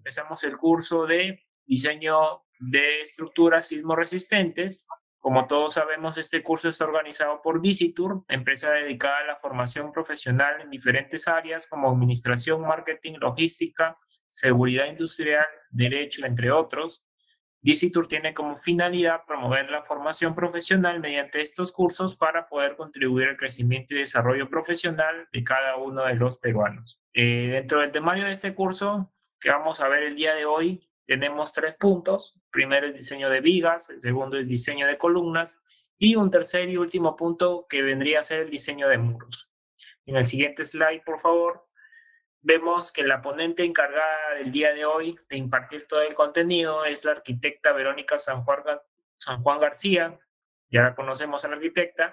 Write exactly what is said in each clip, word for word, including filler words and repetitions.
empezamos el curso de diseño de estructuras sismoresistentes. Como todos sabemos, este curso está organizado por Visitur, empresa dedicada a la formación profesional en diferentes áreas como administración, marketing, logística, seguridad industrial, derecho, entre otros. Visitur tiene como finalidad promover la formación profesional mediante estos cursos para poder contribuir al crecimiento y desarrollo profesional de cada uno de los peruanos. Eh, dentro del temario de este curso que vamos a ver el día de hoy, tenemos tres puntos. El primero es diseño de vigas, el segundo es diseño de columnas y un tercer y último punto que vendría a ser el diseño de muros. En el siguiente slide, por favor, vemos que la ponente encargada del día de hoy de impartir todo el contenido es la arquitecta Verónica San Juan, San Juan García. Ya la conocemos a la arquitecta.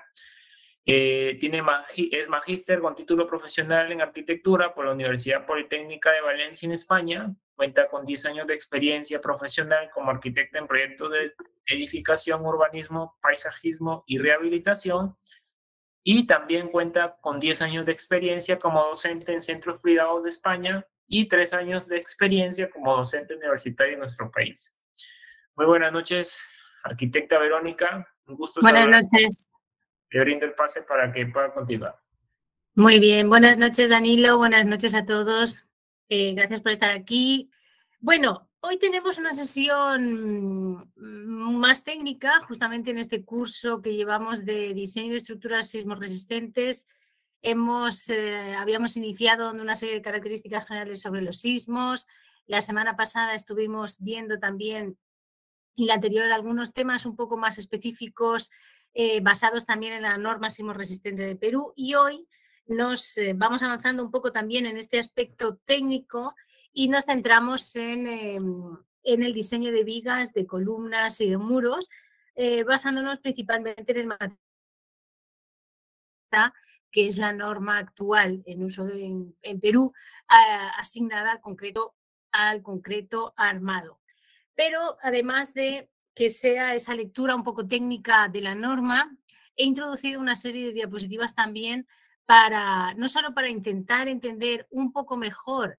Eh, tiene magi es magíster con título profesional en arquitectura por la Universidad Politécnica de Valencia en España. Cuenta con diez años de experiencia profesional como arquitecta en proyectos de edificación, urbanismo, paisajismo y rehabilitación. Y también cuenta con diez años de experiencia como docente en centros privados de España y tres años de experiencia como docente universitario en nuestro país. Muy buenas noches, arquitecta Verónica. Un gusto Buenas saludar. noches. Le brindo el pase para que pueda continuar. Muy bien, buenas noches Danilo, buenas noches a todos. Eh, gracias por estar aquí. Bueno, hoy tenemos una sesión más técnica, justamente en este curso que llevamos de diseño de estructuras sismorresistentes. Hemos, eh, habíamos iniciado una serie de características generales sobre los sismos. La semana pasada estuvimos viendo también, y la anterior, algunos temas un poco más específicos eh, basados también en la norma sismorresistente de Perú, y hoy nos eh, vamos avanzando un poco también en este aspecto técnico y nos centramos en, eh, en el diseño de vigas, de columnas y de muros, eh, basándonos principalmente en el material que es la norma actual en uso de, en, en Perú, a, asignada al concreto, al concreto armado. Pero además de que sea esa lectura un poco técnica de la norma, he introducido una serie de diapositivas también para, no solo para intentar entender un poco mejor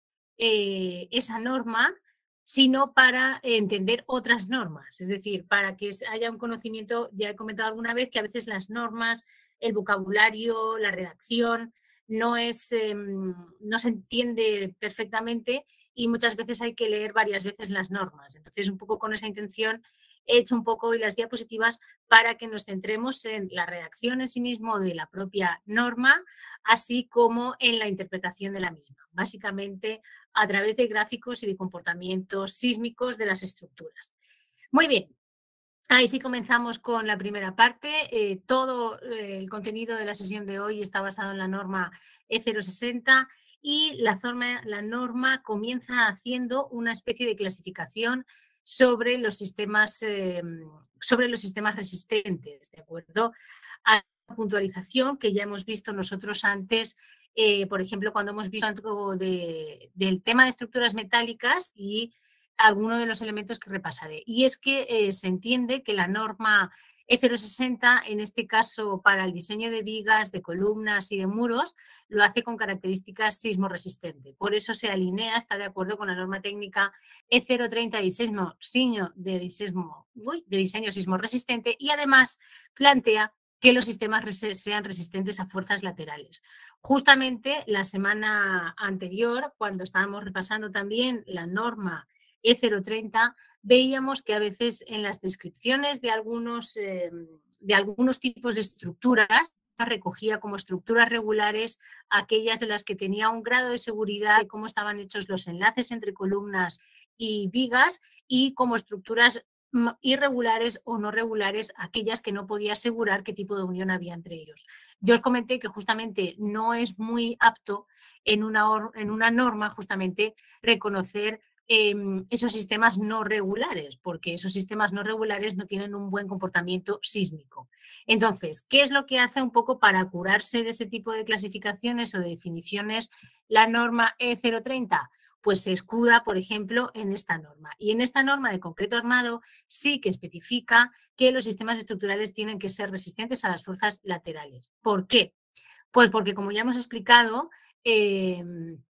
eh, esa norma, sino para entender otras normas. Es decir, para que haya un conocimiento, ya he comentado alguna vez que a veces las normas, el vocabulario, la redacción, no, es, eh, no se entiende perfectamente y muchas veces hay que leer varias veces las normas. Entonces, un poco con esa intención he hecho un poco hoy las diapositivas para que nos centremos en la redacción en sí mismo de la propia norma, así como en la interpretación de la misma, básicamente a través de gráficos y de comportamientos sísmicos de las estructuras. Muy bien. Ahí sí comenzamos con la primera parte. Eh, todo eh, el contenido de la sesión de hoy está basado en la norma E cero sesenta y la, forma, la norma comienza haciendo una especie de clasificación sobre los sistemas, eh, sobre los sistemas resistentes, ¿de acuerdo? A la puntualización que ya hemos visto nosotros antes, eh, por ejemplo, cuando hemos visto algo de, del tema de estructuras metálicas y algunos de los elementos que repasaré. Y es que eh, se entiende que la norma E cero sesenta, en este caso para el diseño de vigas, de columnas y de muros, lo hace con características sismoresistentes. Por eso se alinea, está de acuerdo con la norma técnica E cero treinta de diseño, de diseño, uy, de diseño sismoresistente, y además plantea que los sistemas sean resistentes a fuerzas laterales. Justamente la semana anterior, cuando estábamos repasando también la norma E cero treinta, veíamos que a veces en las descripciones de algunos, eh, de algunos tipos de estructuras recogía como estructuras regulares aquellas de las que tenía un grado de seguridad de cómo estaban hechos los enlaces entre columnas y vigas, y como estructuras irregulares o no regulares aquellas que no podía asegurar qué tipo de unión había entre ellos. Yo os comenté que justamente no es muy apto en una, en una norma justamente reconocer Eh, esos sistemas no regulares, porque esos sistemas no regulares no tienen un buen comportamiento sísmico. Entonces, ¿qué es lo que hace un poco para curarse de ese tipo de clasificaciones o de definiciones la norma E cero treinta? Pues se escuda, por ejemplo, en esta norma. Y en esta norma de concreto armado sí que especifica que los sistemas estructurales tienen que ser resistentes a las fuerzas laterales. ¿Por qué? Pues porque, como ya hemos explicado, eh,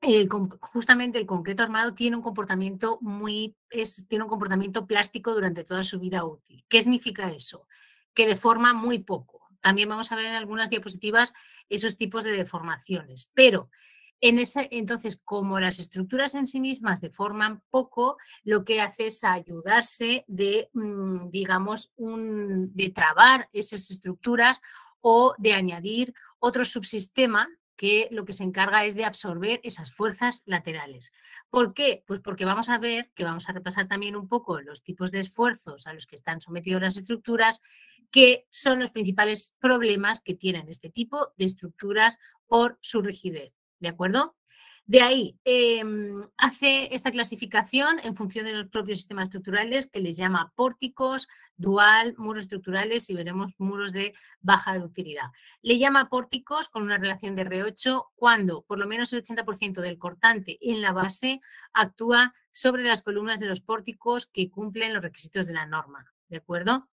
el, justamente el concreto armado tiene un comportamiento muy, es, tiene un comportamiento plástico durante toda su vida útil. ¿Qué significa eso? Que deforma muy poco. También vamos a ver en algunas diapositivas esos tipos de deformaciones, pero en ese, entonces, como las estructuras en sí mismas deforman poco, lo que hace es ayudarse de, digamos, un, de trabar esas estructuras o de añadir otro subsistema que lo que se encarga es de absorber esas fuerzas laterales. ¿Por qué? Pues porque vamos a ver, que vamos a repasar también un poco los tipos de esfuerzos a los que están sometidos las estructuras, que son los principales problemas que tienen este tipo de estructuras por su rigidez. ¿De acuerdo? De ahí, eh, hace esta clasificación en función de los propios sistemas estructurales que les llama pórticos, dual, muros estructurales y veremos muros de baja ductilidad. Le llama pórticos con una relación de R ocho cuando por lo menos el ochenta por ciento del cortante en la base actúa sobre las columnas de los pórticos que cumplen los requisitos de la norma. ¿De acuerdo?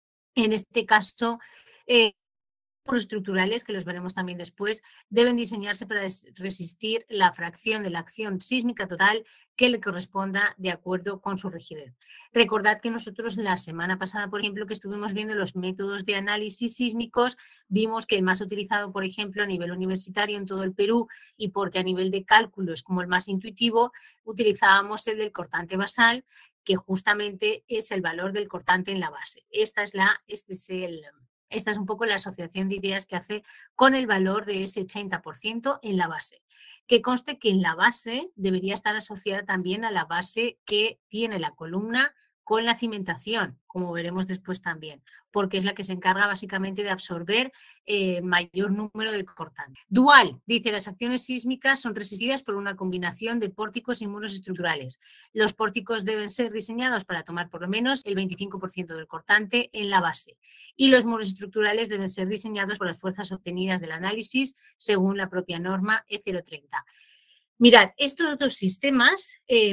En este caso, eh, estructurales, que los veremos también después, deben diseñarse para resistir la fracción de la acción sísmica total que le corresponda de acuerdo con su rigidez. Recordad que nosotros la semana pasada, por ejemplo, que estuvimos viendo los métodos de análisis sísmicos, vimos que el más utilizado, por ejemplo, a nivel universitario en todo el Perú y porque a nivel de cálculo es como el más intuitivo, utilizábamos el del cortante basal, que justamente es el valor del cortante en la base. Esta es la, este es el... Esta es un poco la asociación de ideas que hace con el valor de ese ochenta por ciento en la base. Que conste que en la base debería estar asociada también a la base que tiene la columna con la cimentación, como veremos después también, porque es la que se encarga básicamente de absorber eh, mayor número de cortantes. Dual, dice, las acciones sísmicas son resistidas por una combinación de pórticos y muros estructurales. Los pórticos deben ser diseñados para tomar por lo menos el veinticinco por ciento del cortante en la base y los muros estructurales deben ser diseñados por las fuerzas obtenidas del análisis según la propia norma E cero treinta. Mirad, estos dos sistemas... Eh,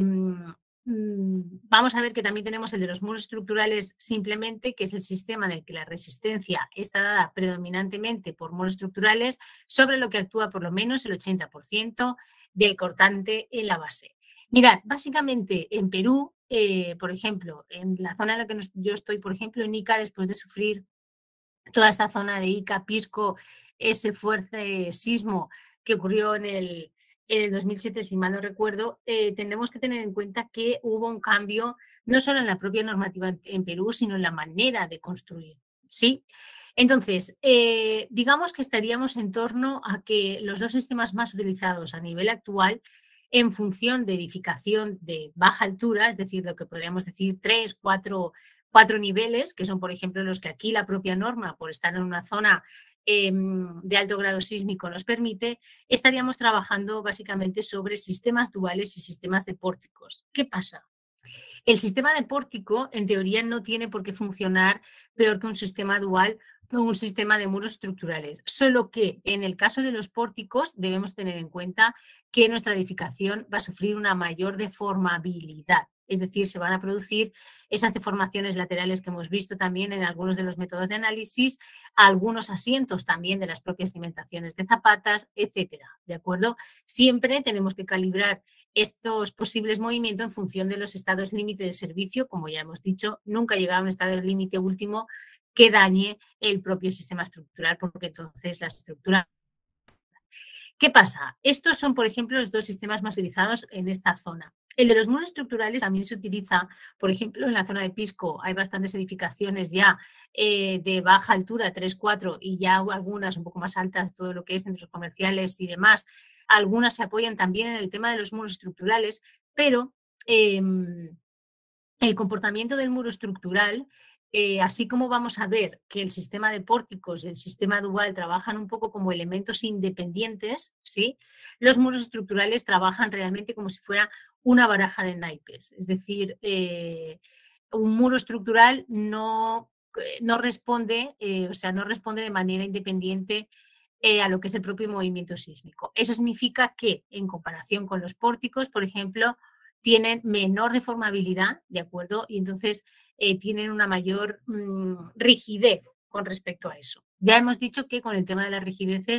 vamos a ver que también tenemos el de los muros estructurales simplemente, que es el sistema en el que la resistencia está dada predominantemente por muros estructurales, sobre lo que actúa por lo menos el ochenta por ciento del cortante en la base. Mirad, básicamente en Perú, eh, por ejemplo, en la zona en la que nos, yo estoy, por ejemplo, en Ica, después de sufrir toda esta zona de Ica, Pisco, ese fuerte sismo que ocurrió en el en el dos mil siete, si mal no recuerdo, eh, tenemos que tener en cuenta que hubo un cambio no solo en la propia normativa en, en Perú, sino en la manera de construir, ¿sí? Entonces, eh, digamos que estaríamos en torno a que los dos sistemas más utilizados a nivel actual, en función de edificación de baja altura, es decir, lo que podríamos decir tres, cuatro, cuatro niveles, que son, por ejemplo, los que aquí la propia norma, por estar en una zona de alto grado sísmico nos permite, estaríamos trabajando básicamente sobre sistemas duales y sistemas de pórticos. ¿Qué pasa? El sistema de pórtico, en teoría, no tiene por qué funcionar peor que un sistema dual o un sistema de muros estructurales, solo que en el caso de los pórticos debemos tener en cuenta que nuestra edificación va a sufrir una mayor deformabilidad. Es decir, se van a producir esas deformaciones laterales que hemos visto también en algunos de los métodos de análisis, algunos asientos también de las propias cimentaciones de zapatas, etcétera. ¿De acuerdo? Siempre tenemos que calibrar estos posibles movimientos en función de los estados límite de servicio, como ya hemos dicho, nunca llegar a un estado límite último que dañe el propio sistema estructural, porque entonces la estructura... ¿Qué pasa? Estos son, por ejemplo, los dos sistemas más utilizados en esta zona. El de los muros estructurales también se utiliza, por ejemplo, en la zona de Pisco hay bastantes edificaciones ya eh, de baja altura, tres, cuatro, y ya algunas un poco más altas, todo lo que es centros comerciales y demás. Algunas se apoyan también en el tema de los muros estructurales, pero eh, el comportamiento del muro estructural, eh, así como vamos a ver que el sistema de pórticos y el sistema dual trabajan un poco como elementos independientes, ¿sí? Los muros estructurales trabajan realmente como si fuera una baraja de naipes, es decir, eh, un muro estructural no, no responde, eh, o sea, no responde de manera independiente eh, a lo que es el propio movimiento sísmico. Eso significa que, en comparación con los pórticos, por ejemplo, tienen menor deformabilidad, ¿de acuerdo? Y entonces eh, tienen una mayor mmm, rigidez con respecto a eso. Ya hemos dicho que con el tema de las rigideces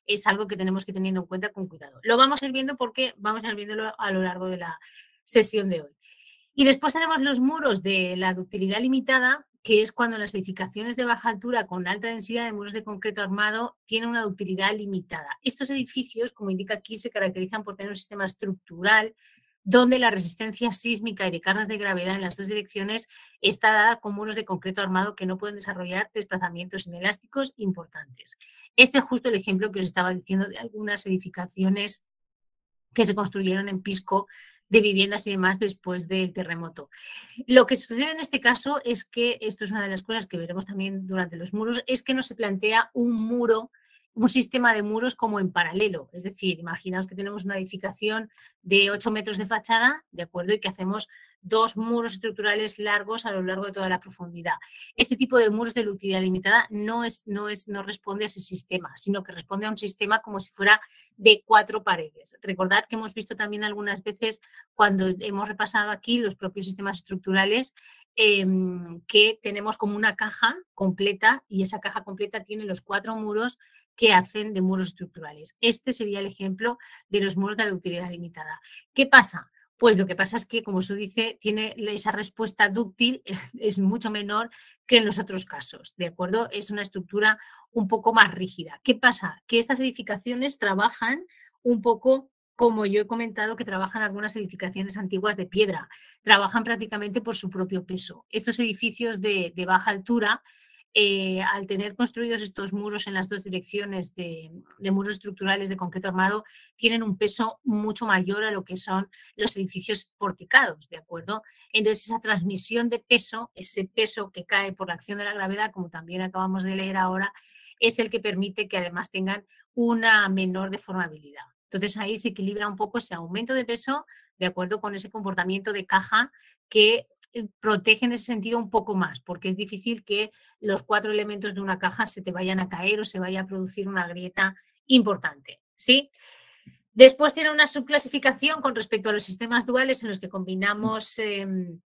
es algo que tenemos que tener en cuenta con cuidado. Lo vamos a ir viendo porque vamos a ir viéndolo a lo largo de la sesión de hoy. Y después tenemos los muros de la ductilidad limitada, que es cuando las edificaciones de baja altura con alta densidad de muros de concreto armado tienen una ductilidad limitada. Estos edificios, como indica aquí, se caracterizan por tener un sistema estructural donde la resistencia sísmica y de cargas de gravedad en las dos direcciones está dada con muros de concreto armado que no pueden desarrollar desplazamientos inelásticos importantes. Este es justo el ejemplo que os estaba diciendo de algunas edificaciones que se construyeron en Pisco de viviendas y demás después del terremoto. Lo que sucede en este caso es que, esto es una de las cosas que veremos también durante los muros, es que no se plantea un muro, un sistema de muros como en paralelo. Es decir, imaginaos que tenemos una edificación de ocho metros de fachada, ¿de acuerdo? Y que hacemos dos muros estructurales largos a lo largo de toda la profundidad. Este tipo de muros de ductilidad limitada no, es, no, es, no responde a ese sistema, sino que responde a un sistema como si fuera de cuatro paredes. Recordad que hemos visto también algunas veces cuando hemos repasado aquí los propios sistemas estructurales eh, que tenemos como una caja completa y esa caja completa tiene los cuatro muros que hacen de muros estructurales. Este sería el ejemplo de los muros de la ductilidad limitada. ¿Qué pasa? Pues lo que pasa es que, como se dice, tiene esa respuesta dúctil es mucho menor que en los otros casos, ¿de acuerdo? Es una estructura un poco más rígida. ¿Qué pasa? Que estas edificaciones trabajan un poco como yo he comentado que trabajan algunas edificaciones antiguas de piedra, trabajan prácticamente por su propio peso. Estos edificios de, de baja altura, eh, al tener construidos estos muros en las dos direcciones de, de muros estructurales de concreto armado, tienen un peso mucho mayor a lo que son los edificios porticados, ¿de acuerdo? Entonces, esa transmisión de peso, ese peso que cae por la acción de la gravedad, como también acabamos de leer ahora, es el que permite que además tengan una menor deformabilidad. Entonces, ahí se equilibra un poco ese aumento de peso de acuerdo con ese comportamiento de caja que protege en ese sentido un poco más, porque es difícil que los cuatro elementos de una caja se te vayan a caer o se vaya a producir una grieta importante, ¿sí? Después tiene una subclasificación con respecto a los sistemas duales en los que combinamos eh,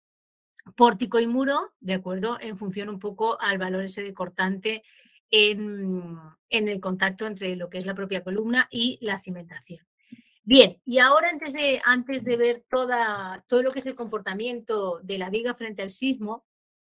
pórtico y muro, ¿de acuerdo? En función un poco al valor ese de cortante en, en el contacto entre lo que es la propia columna y la cimentación. Bien, y ahora antes de, antes de ver toda, todo lo que es el comportamiento de la viga frente al sismo,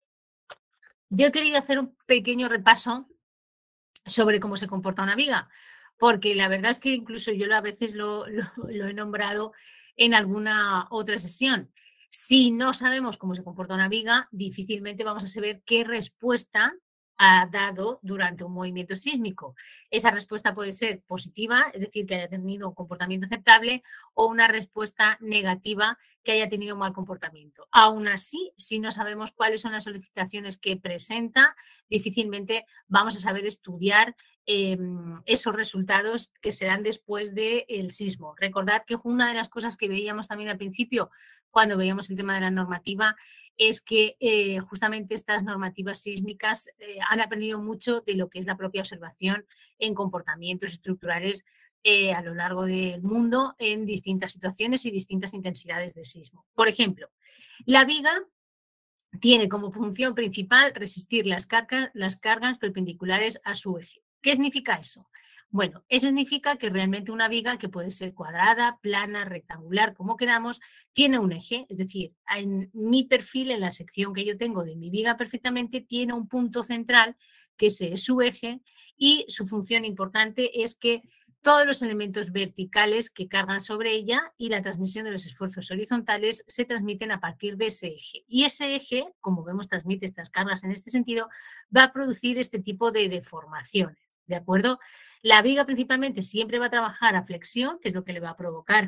yo he querido hacer un pequeño repaso sobre cómo se comporta una viga, porque la verdad es que incluso yo a veces lo, lo, lo he nombrado en alguna otra sesión. Si no sabemos cómo se comporta una viga, difícilmente vamos a saber qué respuesta ha dado durante un movimiento sísmico. Esa respuesta puede ser positiva, es decir, que haya tenido un comportamiento aceptable, o una respuesta negativa, que haya tenido un mal comportamiento. Aún así, si no sabemos cuáles son las solicitaciones que presenta, difícilmente vamos a saber estudiar eh, esos resultados que se dan después del sismo. Recordad que una de las cosas que veíamos también al principio, cuando veíamos el tema de la normativa, es que eh, justamente estas normativas sísmicas eh, han aprendido mucho de lo que es la propia observación en comportamientos estructurales eh, a lo largo del mundo en distintas situaciones y distintas intensidades de sismo. Por ejemplo, la viga tiene como función principal resistir las cargas, las cargas perpendiculares a su eje. ¿Qué significa eso? Bueno, eso significa que realmente una viga, que puede ser cuadrada, plana, rectangular, como queramos, tiene un eje. Es decir, en mi perfil, en la sección que yo tengo de mi viga perfectamente, tiene un punto central, que ese es su eje, y su función importante es que todos los elementos verticales que cargan sobre ella y la transmisión de los esfuerzos horizontales se transmiten a partir de ese eje. Y ese eje, como vemos, transmite estas cargas en este sentido, va a producir este tipo de deformaciones, ¿de acuerdo? La viga principalmente siempre va a trabajar a flexión, que es lo que le va a provocar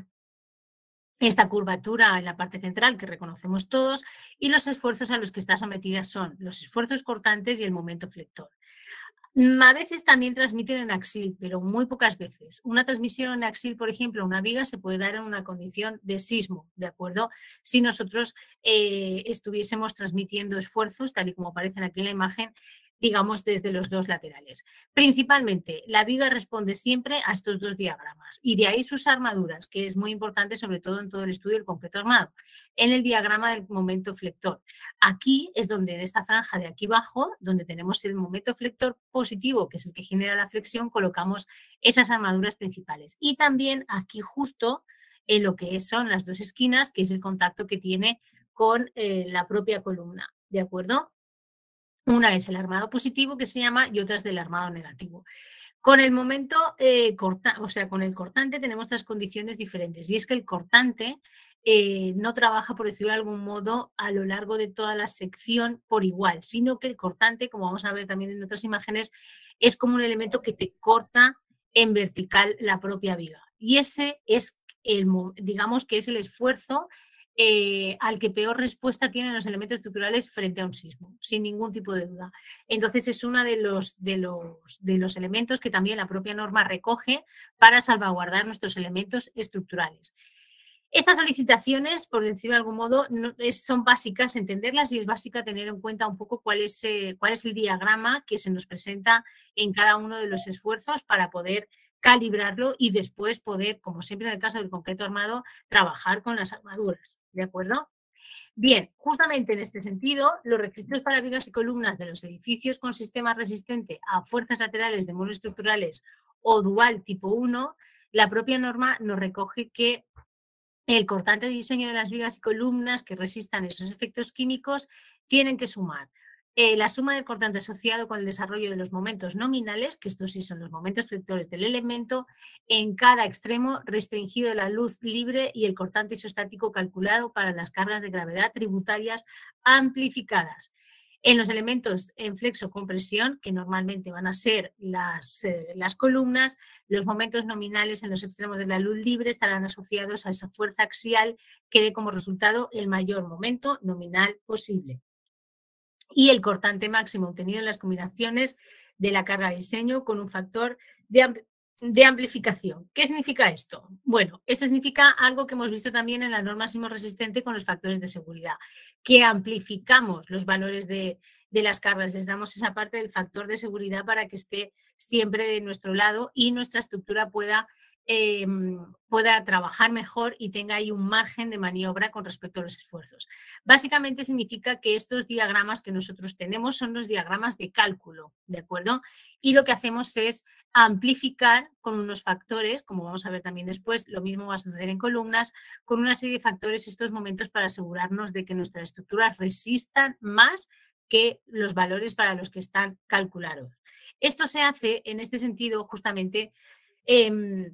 esta curvatura en la parte central que reconocemos todos, y los esfuerzos a los que está sometida son los esfuerzos cortantes y el momento flector. A veces también transmiten en axil, pero muy pocas veces. Una transmisión en axil, por ejemplo, una viga se puede dar en una condición de sismo, ¿de acuerdo? Si nosotros eh, estuviésemos transmitiendo esfuerzos, tal y como aparece aquí en la imagen, digamos, desde los dos laterales. Principalmente, la viga responde siempre a estos dos diagramas y de ahí sus armaduras, que es muy importante, sobre todo en todo el estudio del concreto armado, en el diagrama del momento flector. Aquí es donde, en esta franja de aquí abajo, donde tenemos el momento flector positivo, que es el que genera la flexión, colocamos esas armaduras principales. Y también aquí justo en lo que son las dos esquinas, que es el contacto que tiene con eh, la propia columna, ¿de acuerdo? Una es el armado positivo que se llama y otra es del armado negativo. Con el momento eh, corta, o sea, con el cortante tenemos tres condiciones diferentes y es que el cortante eh, no trabaja, por decirlo de algún modo, a lo largo de toda la sección por igual, sino que el cortante, como vamos a ver también en otras imágenes, es como un elemento que te corta en vertical la propia viga. Y ese es el, digamos que es el esfuerzo Eh, al que peor respuesta tienen los elementos estructurales frente a un sismo, sin ningún tipo de duda. Entonces es uno de los, de los, de los elementos que también la propia norma recoge para salvaguardar nuestros elementos estructurales. Estas solicitaciones, por decirlo de algún modo, no, es, son básicas entenderlas y es básica tener en cuenta un poco cuál es, eh, cuál es el diagrama que se nos presenta en cada uno de los esfuerzos para poder calibrarlo y después poder, como siempre en el caso del concreto armado, trabajar con las armaduras, ¿de acuerdo? Bien, justamente en este sentido, los requisitos para vigas y columnas de los edificios con sistema resistente a fuerzas laterales de muros estructurales o dual tipo uno, la propia norma nos recoge que el cortante de diseño de las vigas y columnas que resistan esos efectos químicos tienen que sumar eh, la suma del cortante asociado con el desarrollo de los momentos nominales, que estos sí son los momentos flectores del elemento, en cada extremo restringido de la luz libre y el cortante isostático calculado para las cargas de gravedad tributarias amplificadas. En los elementos en flexo-compresión, que normalmente van a ser las, eh, las columnas, los momentos nominales en los extremos de la luz libre estarán asociados a esa fuerza axial que dé como resultado el mayor momento nominal posible. Y el cortante máximo obtenido en las combinaciones de la carga de diseño con un factor de, ampli de amplificación. ¿Qué significa esto? Bueno, esto significa algo que hemos visto también en la norma sismo resistente con los factores de seguridad, que amplificamos los valores de, de las cargas, les damos esa parte del factor de seguridad para que esté siempre de nuestro lado y nuestra estructura pueda Eh, pueda trabajar mejor y tenga ahí un margen de maniobra con respecto a los esfuerzos. Básicamente significa que estos diagramas que nosotros tenemos son los diagramas de cálculo, ¿de acuerdo? Y lo que hacemos es amplificar con unos factores, como vamos a ver también después, lo mismo va a suceder en columnas, con una serie de factores estos momentos para asegurarnos de que nuestras estructuras resistan más que los valores para los que están calculados. Esto se hace en este sentido justamente eh,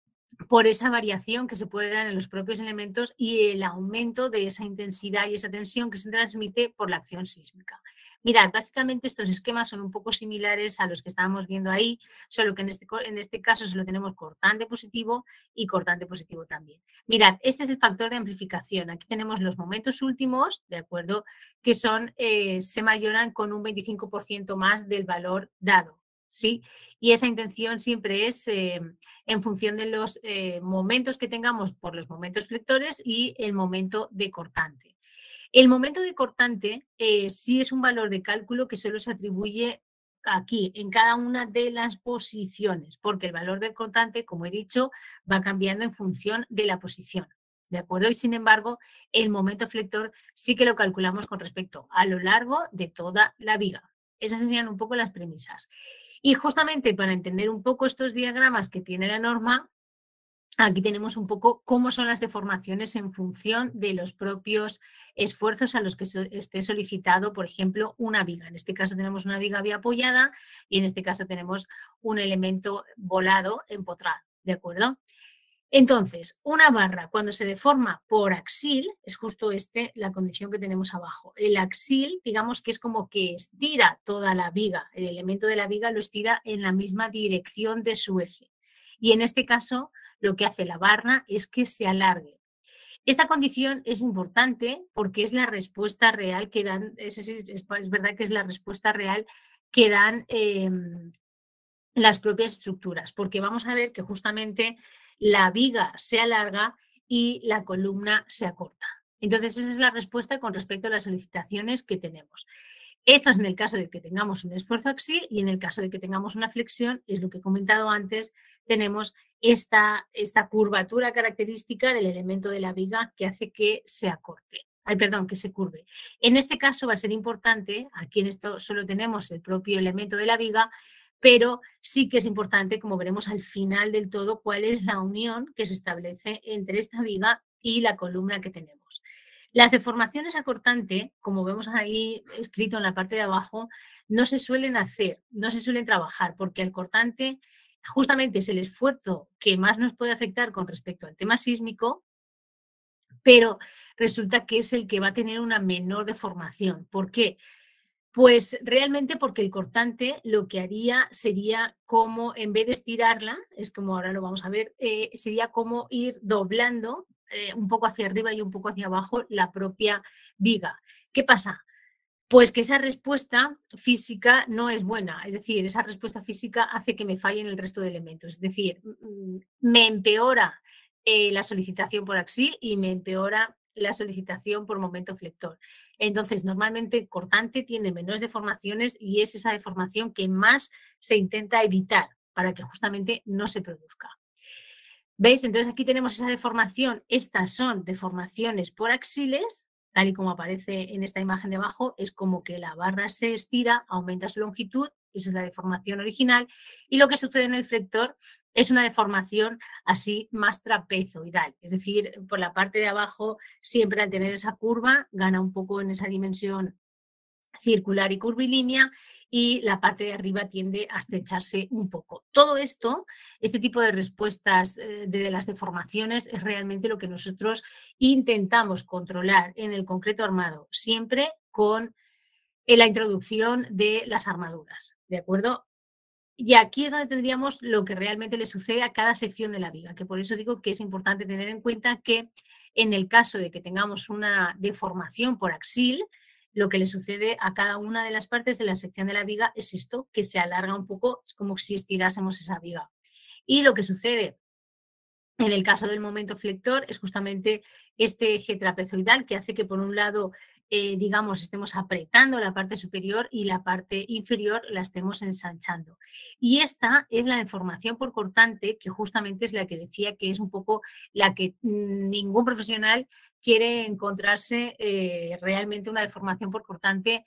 por esa variación que se puede dar en los propios elementos y el aumento de esa intensidad y esa tensión que se transmite por la acción sísmica. Mirad, básicamente estos esquemas son un poco similares a los que estábamos viendo ahí, solo que en este, en este caso solo tenemos cortante positivo y cortante positivo también. Mirad, este es el factor de amplificación. Aquí tenemos los momentos últimos, ¿de acuerdo?, que son, eh, se mayoran con un veinticinco por ciento más del valor dado. ¿Sí? Y esa intención siempre es eh, en función de los eh, momentos que tengamos por los momentos flectores y el momento de cortante. El momento de cortante eh, sí es un valor de cálculo que solo se atribuye aquí, en cada una de las posiciones, porque el valor del cortante, como he dicho, va cambiando en función de la posición. ¿De acuerdo? Y sin embargo, el momento flector sí que lo calculamos con respecto a lo largo de toda la viga. Esas serían un poco las premisas. Y justamente para entender un poco estos diagramas que tiene la norma, aquí tenemos un poco cómo son las deformaciones en función de los propios esfuerzos a los que esté solicitado, por ejemplo, una viga. En este caso tenemos una viga biapoyada y en este caso tenemos un elemento volado empotrado, ¿de acuerdo? Entonces, una barra cuando se deforma por axil, es justo este la condición que tenemos abajo. El axil, digamos que es como que estira toda la viga, el elemento de la viga lo estira en la misma dirección de su eje. Y en este caso, lo que hace la barra es que se alargue. Esta condición es importante porque es la respuesta real que dan, es, es, es verdad que es la respuesta real que dan eh, las propias estructuras, porque vamos a ver que justamente la viga se alarga y la columna se acorta. Entonces, esa es la respuesta con respecto a las solicitaciones que tenemos. Esto es en el caso de que tengamos un esfuerzo axil y en el caso de que tengamos una flexión, es lo que he comentado antes, tenemos esta, esta curvatura característica del elemento de la viga que hace que se acorte. Ay, perdón, que se curve. En este caso va a ser importante, aquí en esto solo tenemos el propio elemento de la viga, pero sí que es importante, como veremos al final del todo, cuál es la unión que se establece entre esta viga y la columna que tenemos. Las deformaciones a cortante, como vemos ahí escrito en la parte de abajo, no se suelen hacer, no se suelen trabajar, porque el cortante justamente es el esfuerzo que más nos puede afectar con respecto al tema sísmico, pero resulta que es el que va a tener una menor deformación. ¿Por qué? Pues realmente porque el cortante lo que haría sería como, en vez de estirarla, es como ahora lo vamos a ver, eh, sería como ir doblando eh, un poco hacia arriba y un poco hacia abajo la propia viga. ¿Qué pasa? Pues que esa respuesta física no es buena, es decir, esa respuesta física hace que me fallen el resto de elementos, es decir, me empeora eh, la solicitación por axil y me empeora la solicitación por momento flector. Entonces, normalmente el cortante tiene menores deformaciones y es esa deformación que más se intenta evitar para que justamente no se produzca. ¿Veis? Entonces aquí tenemos esa deformación. Estas son deformaciones por axiles, tal y como aparece en esta imagen de abajo, es como que la barra se estira, aumenta su longitud, esa es la deformación original, y lo que sucede en el flector es una deformación así más trapezoidal, es decir, por la parte de abajo siempre al tener esa curva gana un poco en esa dimensión circular y curvilínea y la parte de arriba tiende a estrecharse un poco. Todo esto, este tipo de respuestas eh, de las deformaciones es realmente lo que nosotros intentamos controlar en el concreto armado, siempre con eh, la introducción de las armaduras, ¿de acuerdo? Y aquí es donde tendríamos lo que realmente le sucede a cada sección de la viga, que por eso digo que es importante tener en cuenta que en el caso de que tengamos una deformación por axil, lo que le sucede a cada una de las partes de la sección de la viga es esto, que se alarga un poco, es como si estirásemos esa viga. Y lo que sucede en el caso del momento flector es justamente este eje trapezoidal que hace que por un lado, eh, digamos, estemos apretando la parte superior y la parte inferior la estemos ensanchando. Y esta es la deformación por cortante, que justamente es la que decía que es un poco la que mmm, ningún profesional quiere encontrarse eh, realmente una deformación por cortante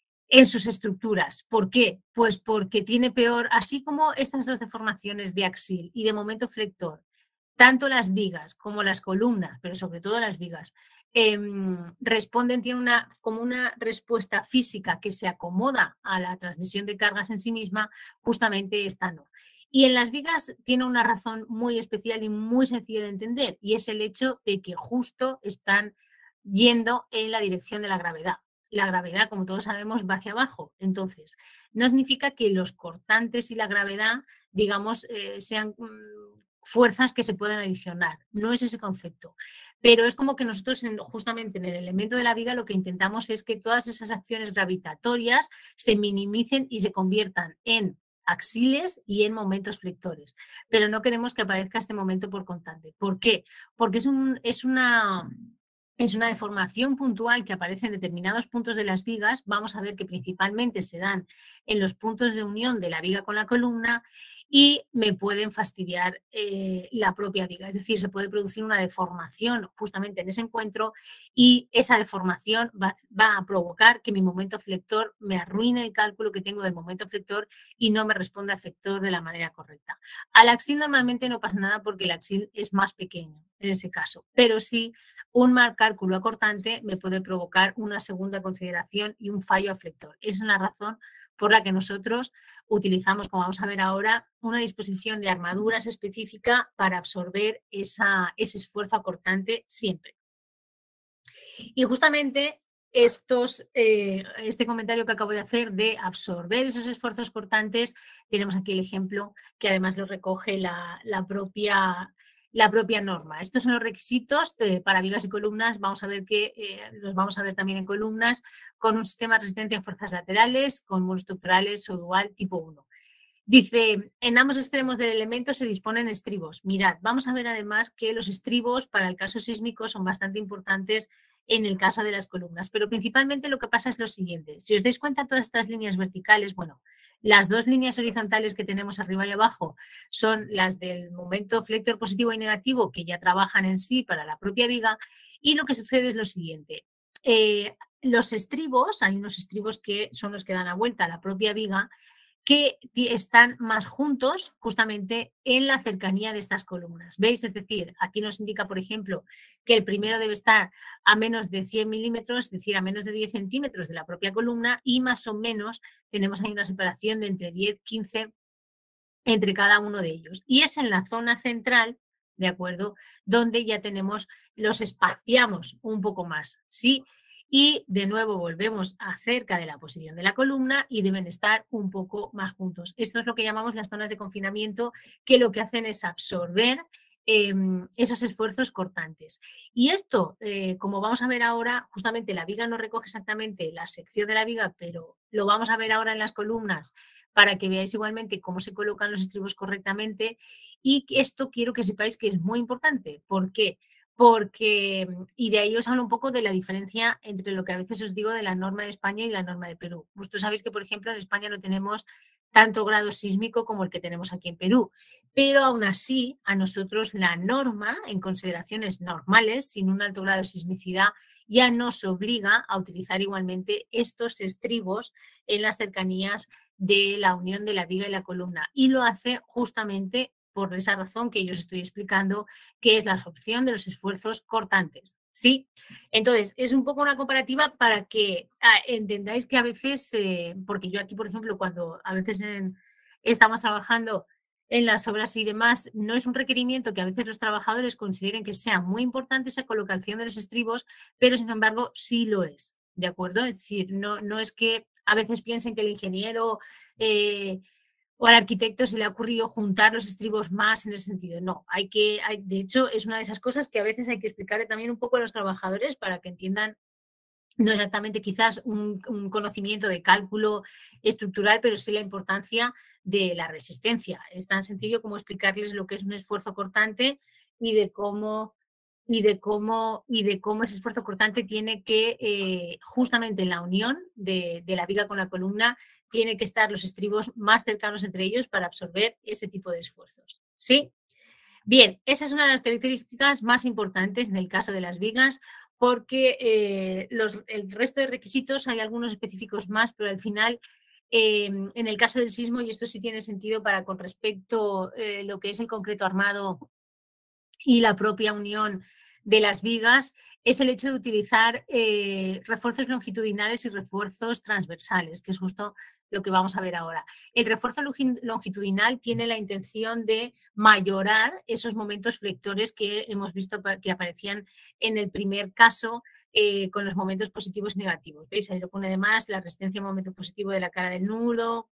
en sus estructuras. ¿Por qué? Pues porque tiene peor, así como estas dos deformaciones de axil y de momento flector, tanto las vigas como las columnas, pero sobre todo las vigas, eh, responden, tienen una, como una respuesta física que se acomoda a la transmisión de cargas en sí misma, justamente esta no. Y en las vigas tiene una razón muy especial y muy sencilla de entender, y es el hecho de que justo están yendo en la dirección de la gravedad. La gravedad, como todos sabemos, va hacia abajo. Entonces, no significa que los cortantes y la gravedad, digamos, eh, sean mmm, fuerzas que se pueden adicionar. No es ese concepto. Pero es como que nosotros, en, justamente en el elemento de la viga, lo que intentamos es que todas esas acciones gravitatorias se minimicen y se conviertan en axiles y en momentos flectores. Pero no queremos que aparezca este momento por cortante. ¿Por qué? Porque es, un, es una... Es una deformación puntual que aparece en determinados puntos de las vigas. Vamos a ver que principalmente se dan en los puntos de unión de la viga con la columna y me pueden fastidiar eh, la propia viga. Es decir, se puede producir una deformación justamente en ese encuentro y esa deformación va, va a provocar que mi momento flector me arruine el cálculo que tengo del momento flector y no me responda al flector de la manera correcta. Al axil normalmente no pasa nada porque el axil es más pequeño en ese caso, pero sí un mal cálculo acortante me puede provocar una segunda consideración y un fallo al flector. Esa es la razón por la que nosotros utilizamos, como vamos a ver ahora, una disposición de armaduras específica para absorber esa, ese esfuerzo acortante siempre. Y justamente estos, eh, este comentario que acabo de hacer de absorber esos esfuerzos cortantes, tenemos aquí el ejemplo que además lo recoge la, la propia... la propia norma. Estos son los requisitos de, para vigas y columnas. Vamos a ver que eh, los vamos a ver también en columnas con un sistema resistente en fuerzas laterales, con monoestructurales o dual tipo uno. Dice, en ambos extremos del elemento se disponen estribos. Mirad, vamos a ver además que los estribos para el caso sísmico son bastante importantes en el caso de las columnas. Pero principalmente lo que pasa es lo siguiente. Si os dais cuenta, todas estas líneas verticales, bueno, las dos líneas horizontales que tenemos arriba y abajo son las del momento flector positivo y negativo, que ya trabajan en sí para la propia viga, y lo que sucede es lo siguiente. Eh, los estribos, hay unos estribos que son los que dan la vuelta a la propia viga, que están más juntos justamente en la cercanía de estas columnas. ¿Veis? Es decir, aquí nos indica, por ejemplo, que el primero debe estar a menos de cien milímetros, es decir, a menos de diez centímetros de la propia columna, y más o menos tenemos ahí una separación de entre diez, quince entre cada uno de ellos. Y es en la zona central, ¿de acuerdo?, donde ya tenemos, los espaciamos un poco más, ¿sí? Y de nuevo volvemos acerca de la posición de la columna y deben estar un poco más juntos. Esto es lo que llamamos las zonas de confinamiento, que lo que hacen es absorber eh, esos esfuerzos cortantes. Y esto, eh, como vamos a ver ahora, justamente la viga no recoge exactamente la sección de la viga, pero lo vamos a ver ahora en las columnas para que veáis igualmente cómo se colocan los estribos correctamente. Y esto quiero que sepáis que es muy importante. ¿Por qué? Porque, y de ahí os hablo un poco de la diferencia entre lo que a veces os digo de la norma de España y la norma de Perú. Vosotros sabéis que, por ejemplo, en España no tenemos tanto grado sísmico como el que tenemos aquí en Perú, pero aún así a nosotros la norma, en consideraciones normales, sin un alto grado de sismicidad, ya nos obliga a utilizar igualmente estos estribos en las cercanías de la unión de la viga y la columna, y lo hace justamente por esa razón que yo os estoy explicando, que es la absorción de los esfuerzos cortantes, ¿sí? Entonces, es un poco una comparativa para que ah, entendáis que a veces, eh, porque yo aquí, por ejemplo, cuando a veces en, estamos trabajando en las obras y demás, no es un requerimiento que a veces los trabajadores consideren que sea muy importante esa colocación de los estribos, pero sin embargo sí lo es, ¿de acuerdo? Es decir, no, no es que a veces piensen que el ingeniero eh, o al arquitecto se le ha ocurrido juntar los estribos más en ese sentido. No, hay que, hay, de hecho, es una de esas cosas que a veces hay que explicarle también un poco a los trabajadores para que entiendan, no exactamente quizás un, un conocimiento de cálculo estructural, pero sí la importancia de la resistencia. Es tan sencillo como explicarles lo que es un esfuerzo cortante y de cómo y de cómo, y de cómo ese esfuerzo cortante tiene que, eh, justamente en la unión de, de la viga con la columna, tiene que estar los estribos más cercanos entre ellos para absorber ese tipo de esfuerzos. ¿Sí? Bien, esa es una de las características más importantes en el caso de las vigas, porque eh, los, el resto de requisitos hay algunos específicos más, pero al final, eh, en el caso del sismo, y esto sí tiene sentido para con respecto a eh, lo que es el concreto armado y la propia unión de las vigas, es el hecho de utilizar eh, refuerzos longitudinales y refuerzos transversales, que es justo lo que vamos a ver ahora. El refuerzo longitudinal tiene la intención de mayorar esos momentos flectores que hemos visto que aparecían en el primer caso eh, con los momentos positivos y negativos. ¿Veis? Ahí lo pone además la resistencia al momento positivo de la cara del nudo.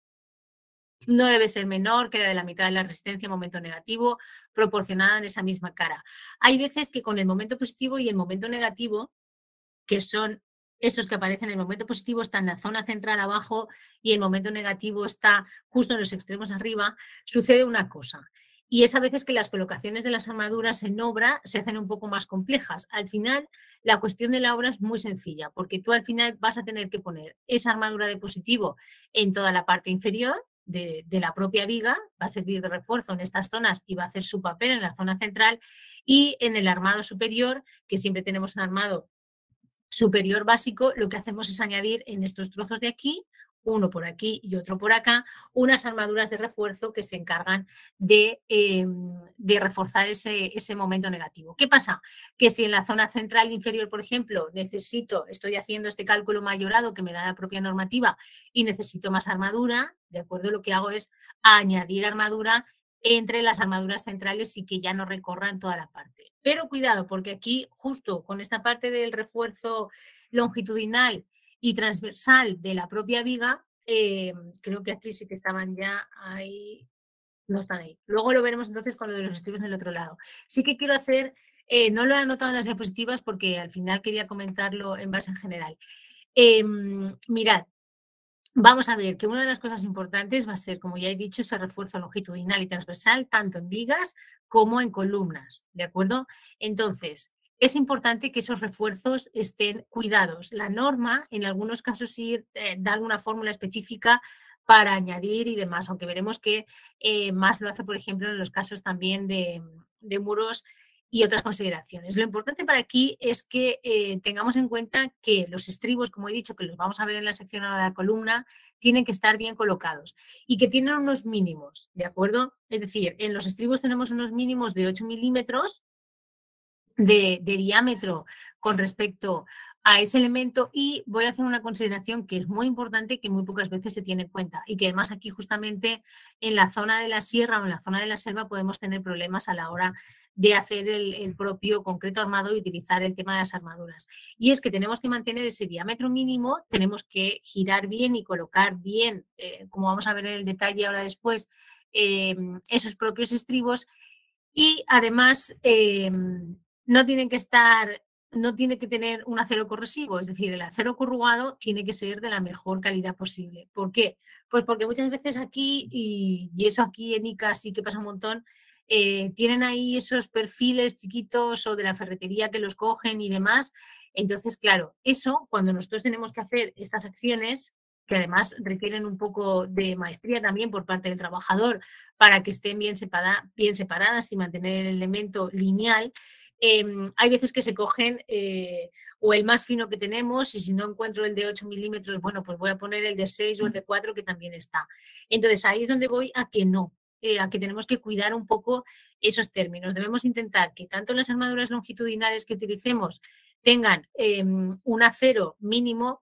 No debe ser menor que la de la mitad de la resistencia en momento negativo, proporcionada en esa misma cara. Hay veces que con el momento positivo y el momento negativo, que son estos que aparecen, el momento positivo está en la zona central abajo y el momento negativo está justo en los extremos arriba, sucede una cosa. Y es a veces que las colocaciones de las armaduras en obra se hacen un poco más complejas. Al final, la cuestión de la obra es muy sencilla, porque tú al final vas a tener que poner esa armadura de positivo en toda la parte inferior de, de la propia viga, va a servir de refuerzo en estas zonas y va a hacer su papel en la zona central, y en el armado superior, que siempre tenemos un armado superior básico, lo que hacemos es añadir en estos trozos de aquí, uno por aquí y otro por acá, unas armaduras de refuerzo que se encargan de, eh, de reforzar ese, ese momento negativo. ¿Qué pasa? Que si en la zona central inferior, por ejemplo, necesito, estoy haciendo este cálculo mayorado que me da la propia normativa y necesito más armadura, de acuerdo, lo que hago es añadir armadura entre las armaduras centrales y que ya no recorran toda la parte. Pero cuidado, porque aquí justo con esta parte del refuerzo longitudinal y transversal de la propia viga, eh, creo que aquí sí que estaban ya ahí, no están ahí. Luego lo veremos entonces con lo de los estribos del otro lado. Sí que quiero hacer, eh, no lo he anotado en las diapositivas porque al final quería comentarlo en base en general. Eh, mirad, vamos a ver que una de las cosas importantes va a ser, como ya he dicho, ese refuerzo longitudinal y transversal, tanto en vigas como en columnas, ¿de acuerdo? Entonces, es importante que esos refuerzos estén cuidados. La norma, en algunos casos, sí eh, da alguna fórmula específica para añadir y demás, aunque veremos que eh, más lo hace, por ejemplo, en los casos también de, de muros y otras consideraciones. Lo importante para aquí es que eh, tengamos en cuenta que los estribos, como he dicho, que los vamos a ver en la sección de la columna, tienen que estar bien colocados y que tienen unos mínimos, ¿de acuerdo? Es decir, en los estribos tenemos unos mínimos de ocho milímetros de, de diámetro con respecto a ese elemento, y voy a hacer una consideración que es muy importante, que muy pocas veces se tiene en cuenta y que además aquí justamente en la zona de la sierra o en la zona de la selva podemos tener problemas a la hora de hacer el, el propio concreto armado y utilizar el tema de las armaduras. Y es que tenemos que mantener ese diámetro mínimo, tenemos que girar bien y colocar bien, eh, como vamos a ver en el detalle ahora después, eh, esos propios estribos, y además eh, no tienen que estar, no tiene que tener un acero corrosivo, es decir, el acero corrugado tiene que ser de la mejor calidad posible. ¿Por qué? Pues porque muchas veces aquí, y, y eso aquí en ICA sí que pasa un montón, eh, tienen ahí esos perfiles chiquitos o de la ferretería que los cogen y demás. Entonces, claro, eso cuando nosotros tenemos que hacer estas acciones, que además requieren un poco de maestría también por parte del trabajador para que estén bien, separa, bien separadas y mantener el elemento lineal, eh, hay veces que se cogen eh, o el más fino que tenemos, y si no encuentro el de ocho milímetros, bueno, pues voy a poner el de seis o el de cuatro, que también está. Entonces ahí es donde voy a que no, eh, a que tenemos que cuidar un poco esos términos. Debemos intentar que tanto las armaduras longitudinales que utilicemos tengan eh, un acero mínimo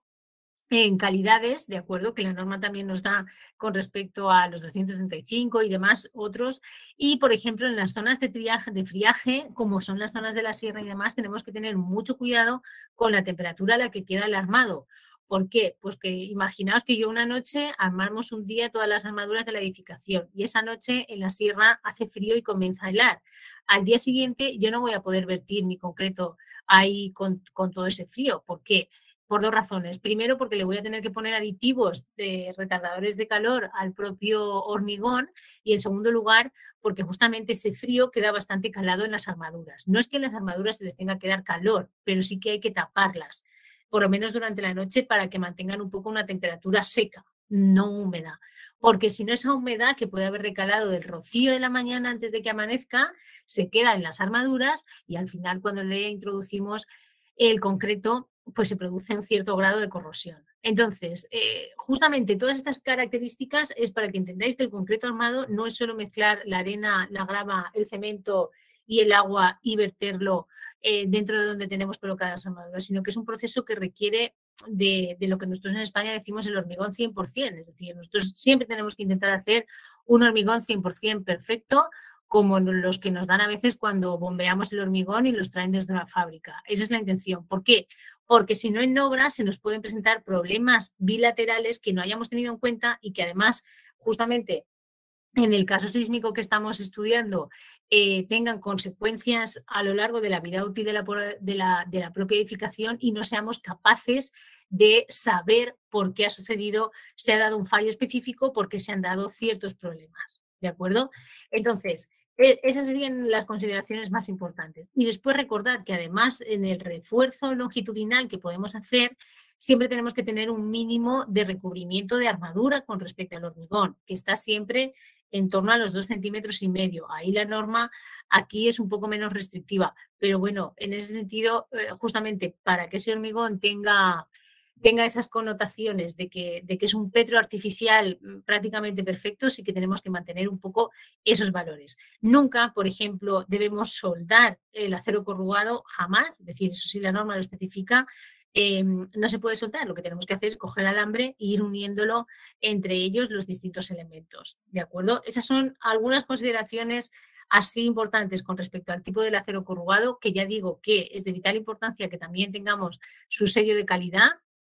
en calidades, de acuerdo, que la norma también nos da con respecto a los doscientos treinta y cinco y demás otros. Y, por ejemplo, en las zonas de, triaje, de friaje, como son las zonas de la sierra y demás, tenemos que tener mucho cuidado con la temperatura a la que queda el armado. ¿Por qué? Pues que imaginaos que yo una noche armamos un día todas las armaduras de la edificación y esa noche en la sierra hace frío y comienza a helar. Al día siguiente yo no voy a poder vertir mi concreto ahí con, con todo ese frío. ¿Por qué? Por dos razones. Primero, porque le voy a tener que poner aditivos de retardadores de calor al propio hormigón, y en segundo lugar, porque justamente ese frío queda bastante calado en las armaduras. No es que en las armaduras se les tenga que dar calor, pero sí que hay que taparlas, por lo menos durante la noche, para que mantengan un poco una temperatura seca, no húmeda. Porque si no, esa humedad que puede haber recalado del rocío de la mañana antes de que amanezca, se queda en las armaduras y al final, cuando le introducimos el concreto, pues se produce un cierto grado de corrosión. Entonces, eh, justamente todas estas características es para que entendáis que el concreto armado no es solo mezclar la arena, la grava, el cemento y el agua y verterlo eh, dentro de donde tenemos colocadas las armaduras, sino que es un proceso que requiere de, de lo que nosotros en España decimos el hormigón cien por cien. Es decir, nosotros siempre tenemos que intentar hacer un hormigón cien por cien perfecto, como los que nos dan a veces cuando bombeamos el hormigón y los traen desde una fábrica. Esa es la intención. ¿Por qué? Porque si no, en obra se nos pueden presentar problemas bilaterales que no hayamos tenido en cuenta y que además, justamente en el caso sísmico que estamos estudiando, eh, tengan consecuencias a lo largo de la vida útil de la, de, la, de la propia edificación y no seamos capaces de saber por qué ha sucedido, se ha dado un fallo específico, por qué se han dado ciertos problemas. ¿De acuerdo? Entonces, esas serían las consideraciones más importantes. Y después recordad que además en el refuerzo longitudinal que podemos hacer, siempre tenemos que tener un mínimo de recubrimiento de armadura con respecto al hormigón, que está siempre en torno a los dos centímetros y medio. Ahí la norma aquí es un poco menos restrictiva, pero bueno, en ese sentido, justamente para que ese hormigón tenga tenga esas connotaciones de que, de que es un petro artificial prácticamente perfecto, sí que tenemos que mantener un poco esos valores. Nunca, por ejemplo, debemos soldar el acero corrugado, jamás, es decir, eso sí la norma lo especifica, eh, no se puede soldar, lo que tenemos que hacer es coger alambre e ir uniéndolo entre ellos los distintos elementos, ¿de acuerdo? Esas son algunas consideraciones así importantes con respecto al tipo del acero corrugado, que ya digo que es de vital importancia que también tengamos su sello de calidad,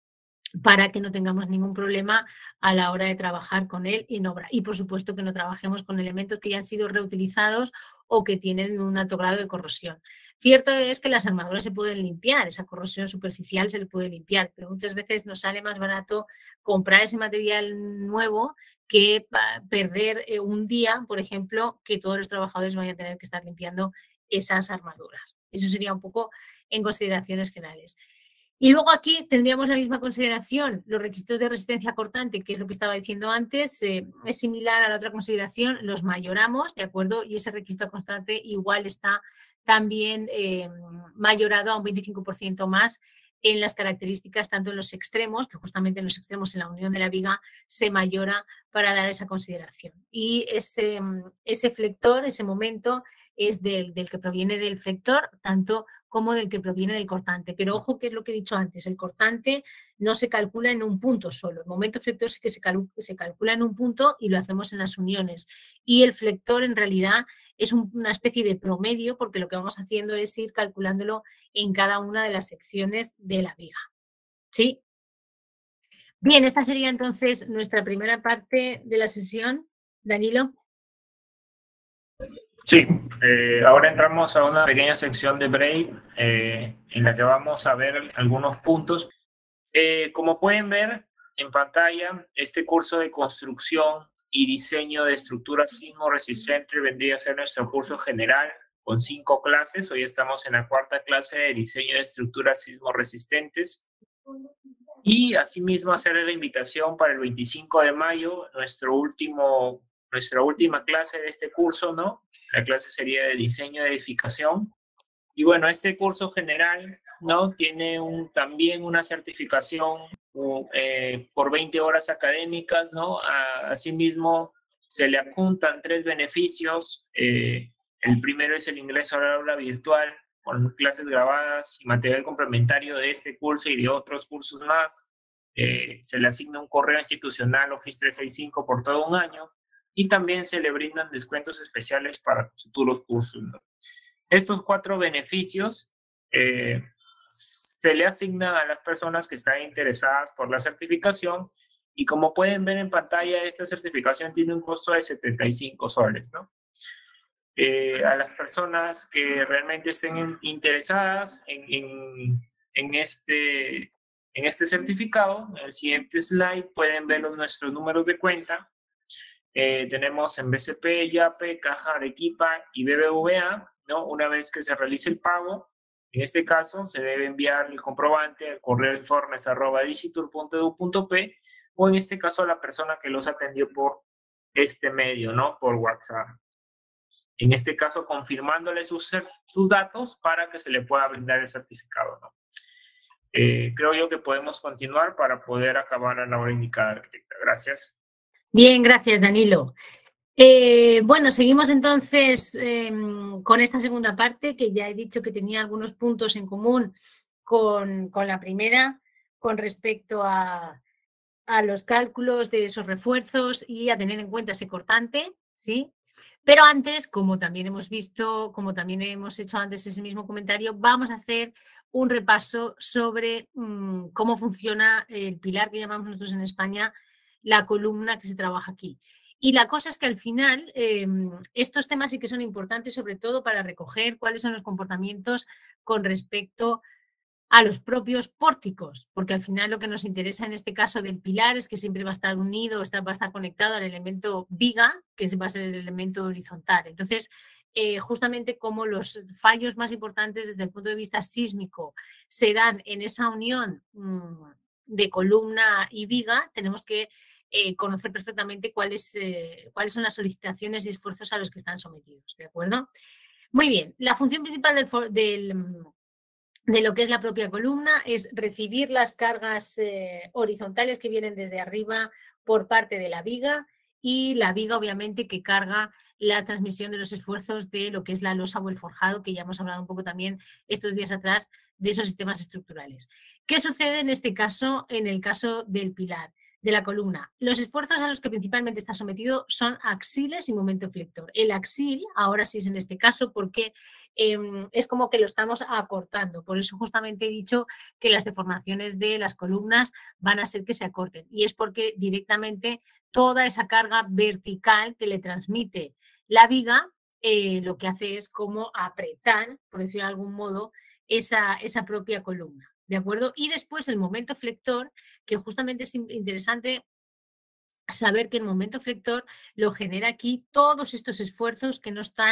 para que no tengamos ningún problema a la hora de trabajar con él en obra. Y por supuesto que no trabajemos con elementos que ya han sido reutilizados o que tienen un alto grado de corrosión. Cierto es que las armaduras se pueden limpiar, esa corrosión superficial se le puede limpiar, pero muchas veces nos sale más barato comprar ese material nuevo que perder un día, por ejemplo, que todos los trabajadores vayan a tener que estar limpiando esas armaduras. Eso sería un poco en consideraciones generales. Y luego aquí tendríamos la misma consideración, los requisitos de resistencia cortante, que es lo que estaba diciendo antes, eh, es similar a la otra consideración, los mayoramos, ¿de acuerdo? Y ese requisito constante igual está también eh, mayorado a un veinticinco por ciento más en las características, tanto en los extremos, que justamente en los extremos en la unión de la viga se mayora para dar esa consideración. Y ese, ese flector, ese momento, es del, del que proviene del flector, tanto como del que proviene del cortante. Pero ojo, que es lo que he dicho antes, el cortante no se calcula en un punto solo. El momento flector sí que se, cal se calcula en un punto y lo hacemos en las uniones. Y el flector en realidad es un, una especie de promedio, porque lo que vamos haciendo es ir calculándolo en cada una de las secciones de la viga. ¿Sí? Bien, esta sería entonces nuestra primera parte de la sesión. Danilo. Sí, eh, ahora entramos a una pequeña sección de break eh, en la que vamos a ver algunos puntos. Eh, como pueden ver en pantalla, este curso de construcción y diseño de estructuras sismo resistentes vendría a ser nuestro curso general con cinco clases. Hoy estamos en la cuarta clase de diseño de estructuras sismo resistentes. Y asimismo hacerle la invitación para el veinticinco de mayo, nuestro último, nuestra última clase de este curso, ¿no? La clase sería de diseño de edificación. Y bueno, este curso general, ¿no? Tiene un, también una certificación eh, por veinte horas académicas, ¿no? A, asimismo, se le adjuntan tres beneficios. Eh, el primero es el ingreso al aula virtual con clases grabadas y material complementario de este curso y de otros cursos más. Eh, se le asigna un correo institucional Office trescientos sesenta y cinco por todo un año y también se le brindan descuentos especiales para futuros cursos, ¿no? Estos cuatro beneficios eh, se le asignan a las personas que están interesadas por la certificación y como pueden ver en pantalla, esta certificación tiene un costo de setenta y cinco soles, ¿no? Eh, a las personas que realmente estén interesadas en, en, en, este, en este certificado, en el siguiente slide pueden ver los, nuestros números de cuenta. Eh, tenemos en B C P, Yape, Caja Arequipa y B B V A, ¿no? Una vez que se realice el pago, en este caso se debe enviar el comprobante al correo informes arroba dicitur punto edu punto pe o en este caso a la persona que los atendió por este medio, ¿no? Por WhatsApp. En este caso, confirmándole sus, sus datos para que se le pueda brindar el certificado, ¿no? Eh, creo yo que podemos continuar para poder acabar a la hora indicada, arquitecta. Gracias. Bien, gracias, Danilo. Eh, bueno, seguimos entonces eh, con esta segunda parte, que ya he dicho que tenía algunos puntos en común con, con la primera, con respecto a, a los cálculos de esos refuerzos y a tener en cuenta ese cortante, ¿sí? Pero antes, como también hemos visto, como también hemos hecho antes ese mismo comentario, vamos a hacer un repaso sobre mmm, cómo funciona el pilar que llamamos nosotros en España, la columna que se trabaja aquí. Y la cosa es que al final eh, estos temas sí que son importantes, sobre todo para recoger cuáles son los comportamientos con respecto a los propios pórticos, porque al final lo que nos interesa en este caso del pilar es que siempre va a estar unido, está, va a estar conectado al elemento viga, que va a ser el elemento horizontal. Entonces, eh, justamente como los fallos más importantes desde el punto de vista sísmico se dan en esa unión mmm, de columna y viga, tenemos que Eh, conocer perfectamente cuáles, eh, cuáles son las solicitaciones y esfuerzos a los que están sometidos, ¿de acuerdo? Muy bien, la función principal del, del, de lo que es la propia columna es recibir las cargas eh, horizontales que vienen desde arriba por parte de la viga y la viga obviamente que carga la transmisión de los esfuerzos de lo que es la losa o el forjado, que ya hemos hablado un poco también estos días atrás de esos sistemas estructurales. ¿Qué sucede en este caso, en el caso del pilar? De la columna. Los esfuerzos a los que principalmente está sometido son axiles y momento flector. El axil, ahora sí es en este caso, porque eh, es como que lo estamos acortando. Por eso justamente he dicho que las deformaciones de las columnas van a ser que se acorten. Y es porque directamente toda esa carga vertical que le transmite la viga, eh, lo que hace es como apretar, por decirlo de algún modo, esa, esa propia columna. ¿De acuerdo? Y después el momento flector, que justamente es interesante saber que el momento flector lo genera aquí todos estos esfuerzos que no están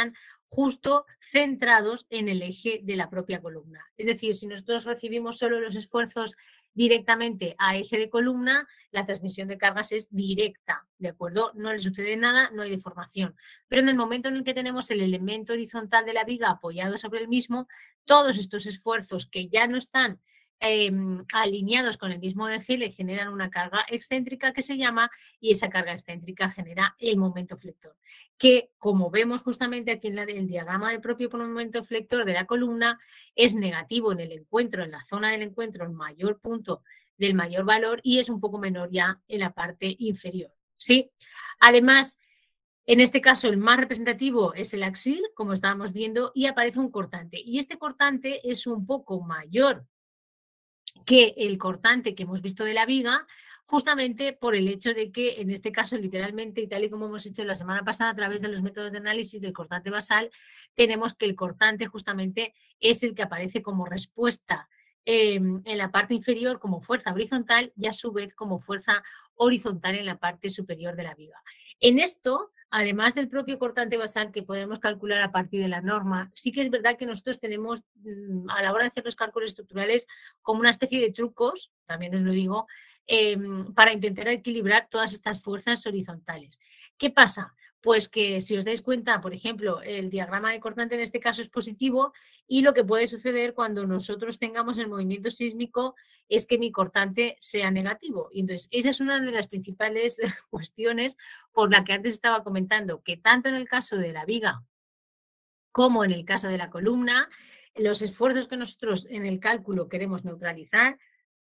justo centrados en el eje de la propia columna. Es decir, si nosotros recibimos solo los esfuerzos directamente a eje de columna, la transmisión de cargas es directa, ¿de acuerdo? No le sucede nada, no hay deformación. Pero en el momento en el que tenemos el elemento horizontal de la viga apoyado sobre el mismo, todos estos esfuerzos que ya no están eh, alineados con el mismo eje le generan una carga excéntrica que se llama, y esa carga excéntrica genera el momento flector, que como vemos justamente aquí en el diagrama del propio momento flector de la columna, es negativo en el encuentro, en la zona del encuentro, el mayor punto del mayor valor, y es un poco menor ya en la parte inferior, ¿sí? Además, en este caso el más representativo es el axil, como estábamos viendo, y aparece un cortante, y este cortante es un poco mayor que el cortante que hemos visto de la viga, justamente por el hecho de que en este caso literalmente, y tal y como hemos hecho la semana pasada a través de los métodos de análisis del cortante basal, tenemos que el cortante justamente es el que aparece como respuesta eh, en la parte inferior como fuerza horizontal y a su vez como fuerza horizontal en la parte superior de la viga. En esto, además del propio cortante basal que podemos calcular a partir de la norma, sí que es verdad que nosotros tenemos a la hora de hacer los cálculos estructurales como una especie de trucos, también os lo digo, eh, para intentar equilibrar todas estas fuerzas horizontales. ¿Qué pasa? Pues que si os dais cuenta, por ejemplo, el diagrama de cortante en este caso es positivo, y lo que puede suceder cuando nosotros tengamos el movimiento sísmico es que mi cortante sea negativo. Y entonces, esa es una de las principales cuestiones por la que antes estaba comentando, que tanto en el caso de la viga como en el caso de la columna, los esfuerzos que nosotros en el cálculo queremos neutralizar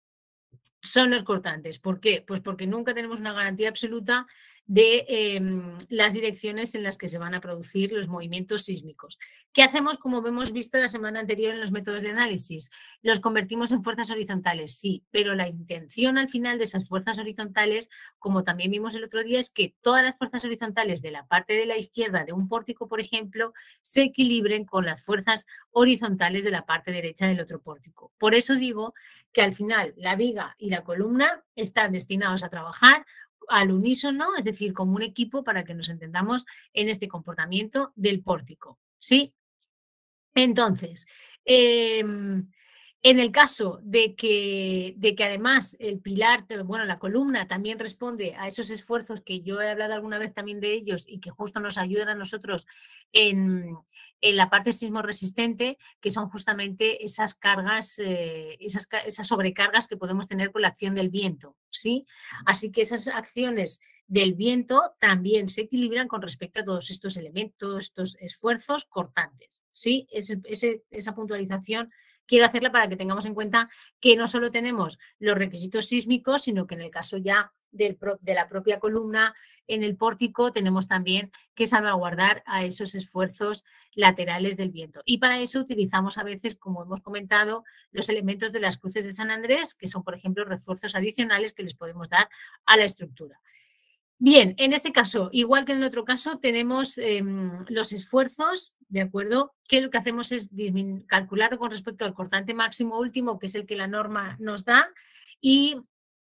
son los cortantes. ¿Por qué? Pues porque nunca tenemos una garantía absoluta de eh, las direcciones en las que se van a producir los movimientos sísmicos. ¿Qué hacemos? Como hemos visto la semana anterior en los métodos de análisis, los convertimos en fuerzas horizontales, sí, pero la intención al final de esas fuerzas horizontales, como también vimos el otro día, es que todas las fuerzas horizontales de la parte de la izquierda de un pórtico, por ejemplo, se equilibren con las fuerzas horizontales de la parte derecha del otro pórtico. Por eso digo que al final la viga y la columna están destinados a trabajar al unísono, es decir, como un equipo, para que nos entendamos en este comportamiento del pórtico, ¿sí? Entonces, eh, en el caso de que, de que además el pilar, bueno, la columna también responde a esos esfuerzos que yo he hablado alguna vez también de ellos y que justo nos ayudan a nosotros en, en la parte sismo resistente, que son justamente esas cargas, eh, esas, esas sobrecargas que podemos tener por la acción del viento, ¿sí? Así que esas acciones del viento también se equilibran con respecto a todos estos elementos, estos esfuerzos cortantes, ¿sí? Ese, ese, esa puntualización quiero hacerla para que tengamos en cuenta que no solo tenemos los requisitos sísmicos, sino que en el caso ya del, de la propia columna en el pórtico tenemos también que salvaguardar a esos esfuerzos laterales del viento. Y para eso utilizamos a veces, como hemos comentado, los elementos de las cruces de San Andrés, que son, por ejemplo, refuerzos adicionales que les podemos dar a la estructura. Bien, en este caso, igual que en el otro caso, tenemos eh, los esfuerzos, ¿de acuerdo? Que lo que hacemos es calcular con respecto al cortante máximo último, que es el que la norma nos da, y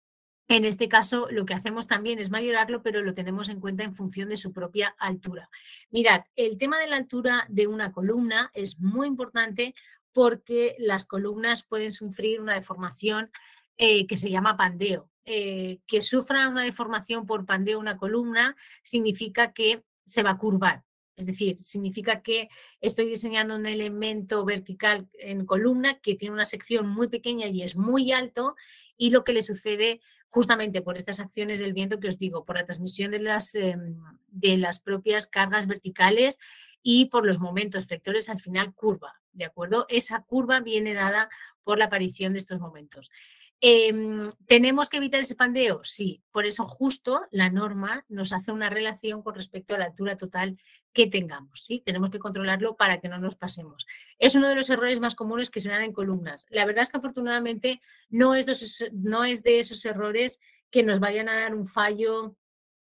en este caso lo que hacemos también es mayorarlo, pero lo tenemos en cuenta en función de su propia altura. Mirad, el tema de la altura de una columna es muy importante porque las columnas pueden sufrir una deformación eh, que se llama pandeo. Eh, que sufra una deformación por pandeo una columna significa que se va a curvar. Es decir, significa que estoy diseñando un elemento vertical en columna que tiene una sección muy pequeña y es muy alto, y lo que le sucede justamente por estas acciones del viento que os digo, por la transmisión de las, eh, de las propias cargas verticales y por los momentos flectores, al final curva, ¿de acuerdo? Esa curva viene dada por la aparición de estos momentos. Eh, ¿Tenemos que evitar ese pandeo? Sí, por eso justo la norma nos hace una relación con respecto a la altura total que tengamos, ¿sí? Tenemos que controlarlo para que no nos pasemos. Es uno de los errores más comunes que se dan en columnas. La verdad es que afortunadamente no es de esos, no es de esos errores que nos vayan a dar un fallo,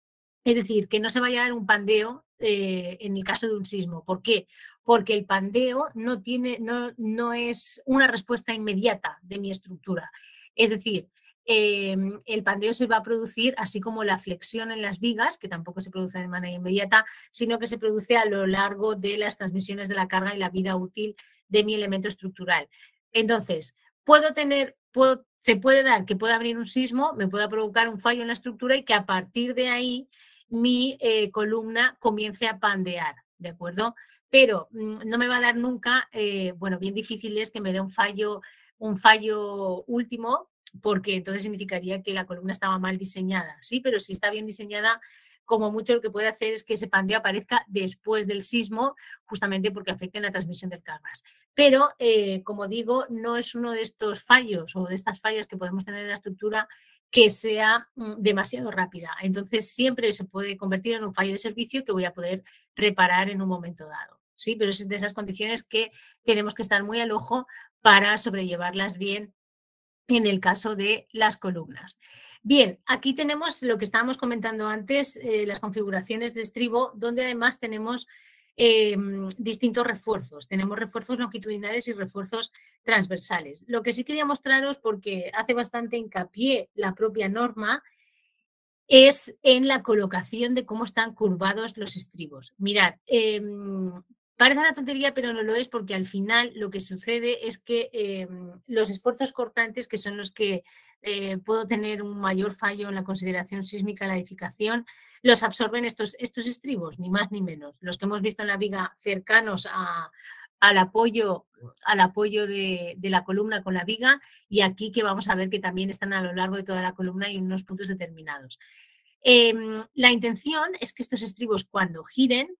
es decir, que no se vaya a dar un pandeo eh, en el caso de un sismo. ¿Por qué? Porque el pandeo no, tiene, no, no es una respuesta inmediata de mi estructura. Es decir, eh, el pandeo se va a producir, así como la flexión en las vigas, que tampoco se produce de manera inmediata, sino que se produce a lo largo de las transmisiones de la carga y la vida útil de mi elemento estructural. Entonces, puedo tener, puedo, se puede dar que pueda abrir un sismo, me pueda provocar un fallo en la estructura y que a partir de ahí mi eh, columna comience a pandear, ¿de acuerdo? Pero mmm, no me va a dar nunca, eh, bueno, bien difícil es que me dé un fallo, un fallo último, porque entonces significaría que la columna estaba mal diseñada, ¿sí? Pero si está bien diseñada, como mucho lo que puede hacer es que ese pandeo aparezca después del sismo, justamente porque afecta en la transmisión de cargas. Pero, eh, como digo, no es uno de estos fallos o de estas fallas que podemos tener en la estructura que sea mm, demasiado rápida. Entonces, siempre se puede convertir en un fallo de servicio que voy a poder reparar en un momento dado, ¿sí? Pero es de esas condiciones que tenemos que estar muy al ojo para sobrellevarlas bien en el caso de las columnas. Bien, aquí tenemos lo que estábamos comentando antes, eh, las configuraciones de estribo, donde además tenemos eh, distintos refuerzos. Tenemos refuerzos longitudinales y refuerzos transversales. Lo que sí quería mostraros, porque hace bastante hincapié la propia norma, es en la colocación de cómo están curvados los estribos. Mirad, eh, parece una tontería, pero no lo es, porque al final lo que sucede es que eh, los esfuerzos cortantes, que son los que eh, puedo tener un mayor fallo en la consideración sísmica de la edificación, los absorben estos, estos estribos, ni más ni menos. Los que hemos visto en la viga cercanos a, al apoyo, al apoyo de, de la columna con la viga, y aquí que vamos a ver que también están a lo largo de toda la columna y en unos puntos determinados. Eh, la intención es que estos estribos, cuando giren,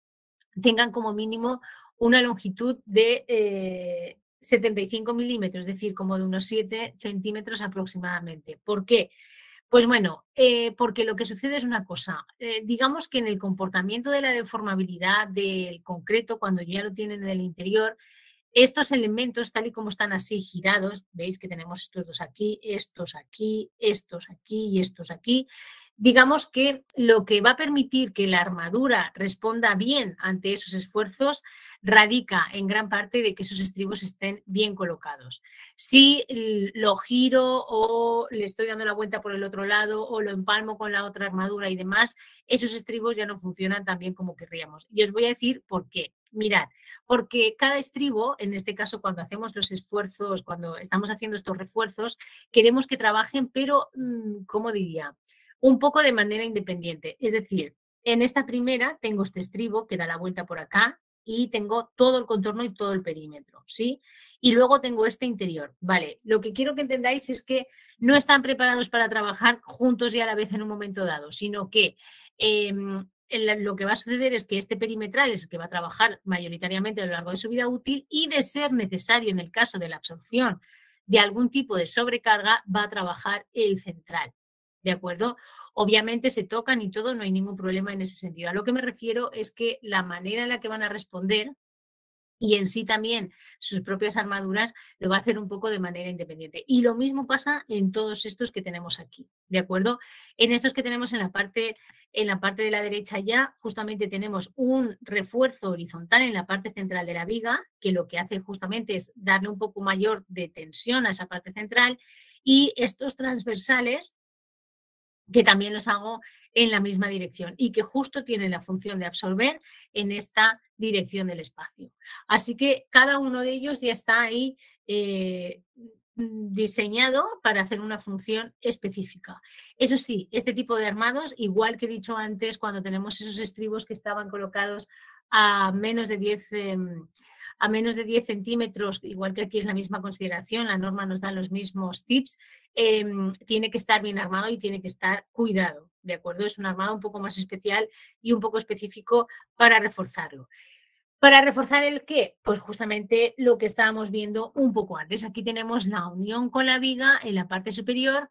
tengan como mínimo una longitud de eh, setenta y cinco milímetros, es decir, como de unos siete centímetros aproximadamente. ¿Por qué? Pues bueno, eh, porque lo que sucede es una cosa, eh, digamos que en el comportamiento de la deformabilidad del concreto, cuando ya lo tienen en el interior, estos elementos, tal y como están así girados, veis que tenemos estos dos aquí, estos aquí, estos aquí y estos aquí, digamos que lo que va a permitir que la armadura responda bien ante esos esfuerzos radica en gran parte de que esos estribos estén bien colocados. Si lo giro o le estoy dando la vuelta por el otro lado o lo empalmo con la otra armadura y demás, esos estribos ya no funcionan tan bien como querríamos. Y os voy a decir por qué. Mirad, porque cada estribo, en este caso cuando hacemos los esfuerzos, cuando estamos haciendo estos refuerzos, queremos que trabajen, pero, ¿cómo diría?, un poco de manera independiente. Es decir, en esta primera tengo este estribo que da la vuelta por acá y tengo todo el contorno y todo el perímetro, ¿sí? Y luego tengo este interior. Vale, lo que quiero que entendáis es que no están preparados para trabajar juntos y a la vez en un momento dado, sino que eh, lo que va a suceder es que este perimetral es el que va a trabajar mayoritariamente a lo largo de su vida útil y, de ser necesario en el caso de la absorción de algún tipo de sobrecarga, va a trabajar el central. ¿De acuerdo? Obviamente se tocan y todo, no hay ningún problema en ese sentido. A lo que me refiero es que la manera en la que van a responder y en sí también sus propias armaduras lo va a hacer un poco de manera independiente. Y lo mismo pasa en todos estos que tenemos aquí, ¿de acuerdo? En estos que tenemos en la parte, en la parte de la derecha ya, justamente tenemos un refuerzo horizontal en la parte central de la viga, que lo que hace justamente es darle un poco mayor de tensión a esa parte central, y estos transversales que también los hago en la misma dirección y que justo tienen la función de absorber en esta dirección del espacio. Así que cada uno de ellos ya está ahí eh, diseñado para hacer una función específica. Eso sí, este tipo de armados, igual que he dicho antes, cuando tenemos esos estribos que estaban colocados a menos de diez... Eh, a menos de diez centímetros, igual que aquí es la misma consideración, la norma nos da los mismos tips, eh, tiene que estar bien armado y tiene que estar cuidado, ¿de acuerdo? Es un armado un poco más especial y un poco específico para reforzarlo. ¿Para reforzar el qué? Pues justamente lo que estábamos viendo un poco antes. Aquí tenemos la unión con la viga en la parte superior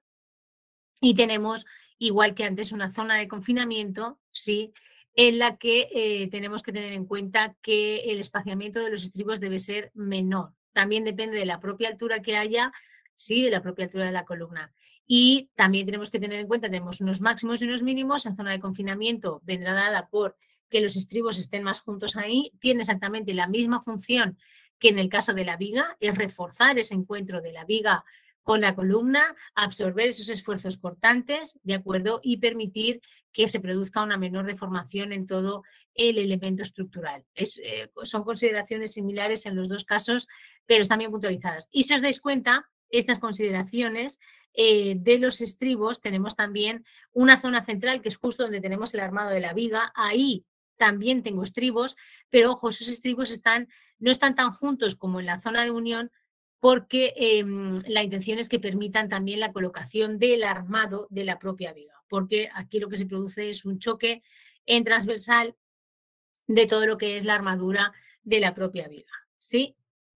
y tenemos, igual que antes, una zona de confinamiento, ¿sí?, en la que eh, tenemos que tener en cuenta que el espaciamiento de los estribos debe ser menor. También depende de la propia altura que haya, sí, de la propia altura de la columna. Y también tenemos que tener en cuenta, tenemos unos máximos y unos mínimos. En zona de confinamiento vendrá dada por que los estribos estén más juntos ahí. Tiene exactamente la misma función que en el caso de la viga, es reforzar ese encuentro de la viga con la columna, absorber esos esfuerzos cortantes, ¿de acuerdo? Y permitir que se produzca una menor deformación en todo el elemento estructural. Es, eh, son consideraciones similares en los dos casos, pero están bien puntualizadas. Y si os dais cuenta, estas consideraciones eh, de los estribos, tenemos también una zona central que es justo donde tenemos el armado de la viga. Ahí también tengo estribos, pero ojo, esos estribos están, no están tan juntos como en la zona de unión, porque eh, la intención es que permitan también la colocación del armado de la propia viga, porque aquí lo que se produce es un choque en transversal de todo lo que es la armadura de la propia viga, ¿sí?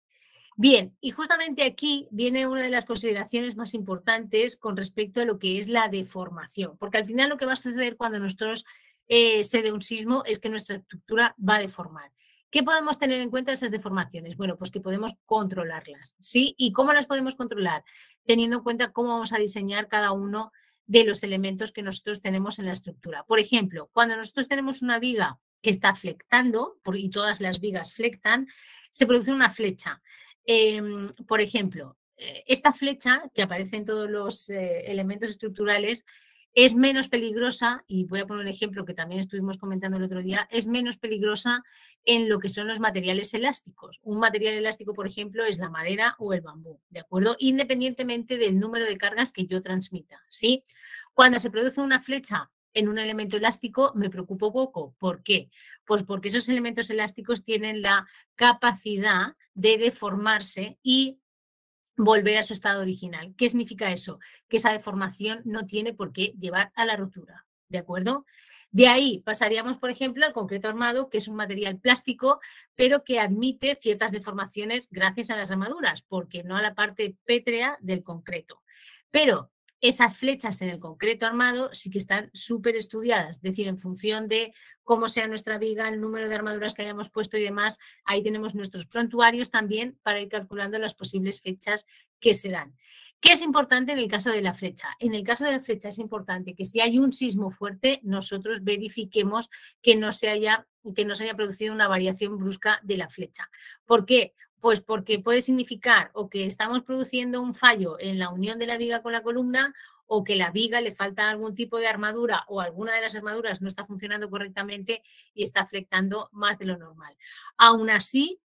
Bien, y justamente aquí viene una de las consideraciones más importantes con respecto a lo que es la deformación, porque al final lo que va a suceder cuando nosotros eh, se dé un sismo es que nuestra estructura va a deformar. ¿Qué podemos tener en cuenta de esas deformaciones? Bueno, pues que podemos controlarlas, ¿sí? ¿Y cómo las podemos controlar? Teniendo en cuenta cómo vamos a diseñar cada uno de los elementos que nosotros tenemos en la estructura. Por ejemplo, cuando nosotros tenemos una viga que está flectando, y todas las vigas flectan, se produce una flecha. Eh, por ejemplo, esta flecha que aparece en todos los eh, elementos estructurales es menos peligrosa, y voy a poner un ejemplo que también estuvimos comentando el otro día, es menos peligrosa en lo que son los materiales elásticos. Un material elástico, por ejemplo, es la madera o el bambú, ¿de acuerdo? Independientemente del número de cargas que yo transmita, ¿sí? Cuando se produce una flecha en un elemento elástico me preocupo poco. ¿Por qué? Pues porque esos elementos elásticos tienen la capacidad de deformarse y volver a su estado original. ¿Qué significa eso? Que esa deformación no tiene por qué llevar a la rotura, ¿de acuerdo? De ahí pasaríamos, por ejemplo, al concreto armado, que es un material plástico, pero que admite ciertas deformaciones gracias a las armaduras, porque no a la parte pétrea del concreto. Pero esas flechas en el concreto armado sí que están súper estudiadas, es decir, en función de cómo sea nuestra viga, el número de armaduras que hayamos puesto y demás, ahí tenemos nuestros prontuarios también para ir calculando las posibles fechas que se dan. ¿Qué es importante en el caso de la flecha? En el caso de la flecha es importante que si hay un sismo fuerte, nosotros verifiquemos que no se haya, que no se haya producido una variación brusca de la flecha. ¿Por qué? Pues porque puede significar o que estamos produciendo un fallo en la unión de la viga con la columna, o que la viga le falta algún tipo de armadura o alguna de las armaduras no está funcionando correctamente y está flectando más de lo normal. Aún así,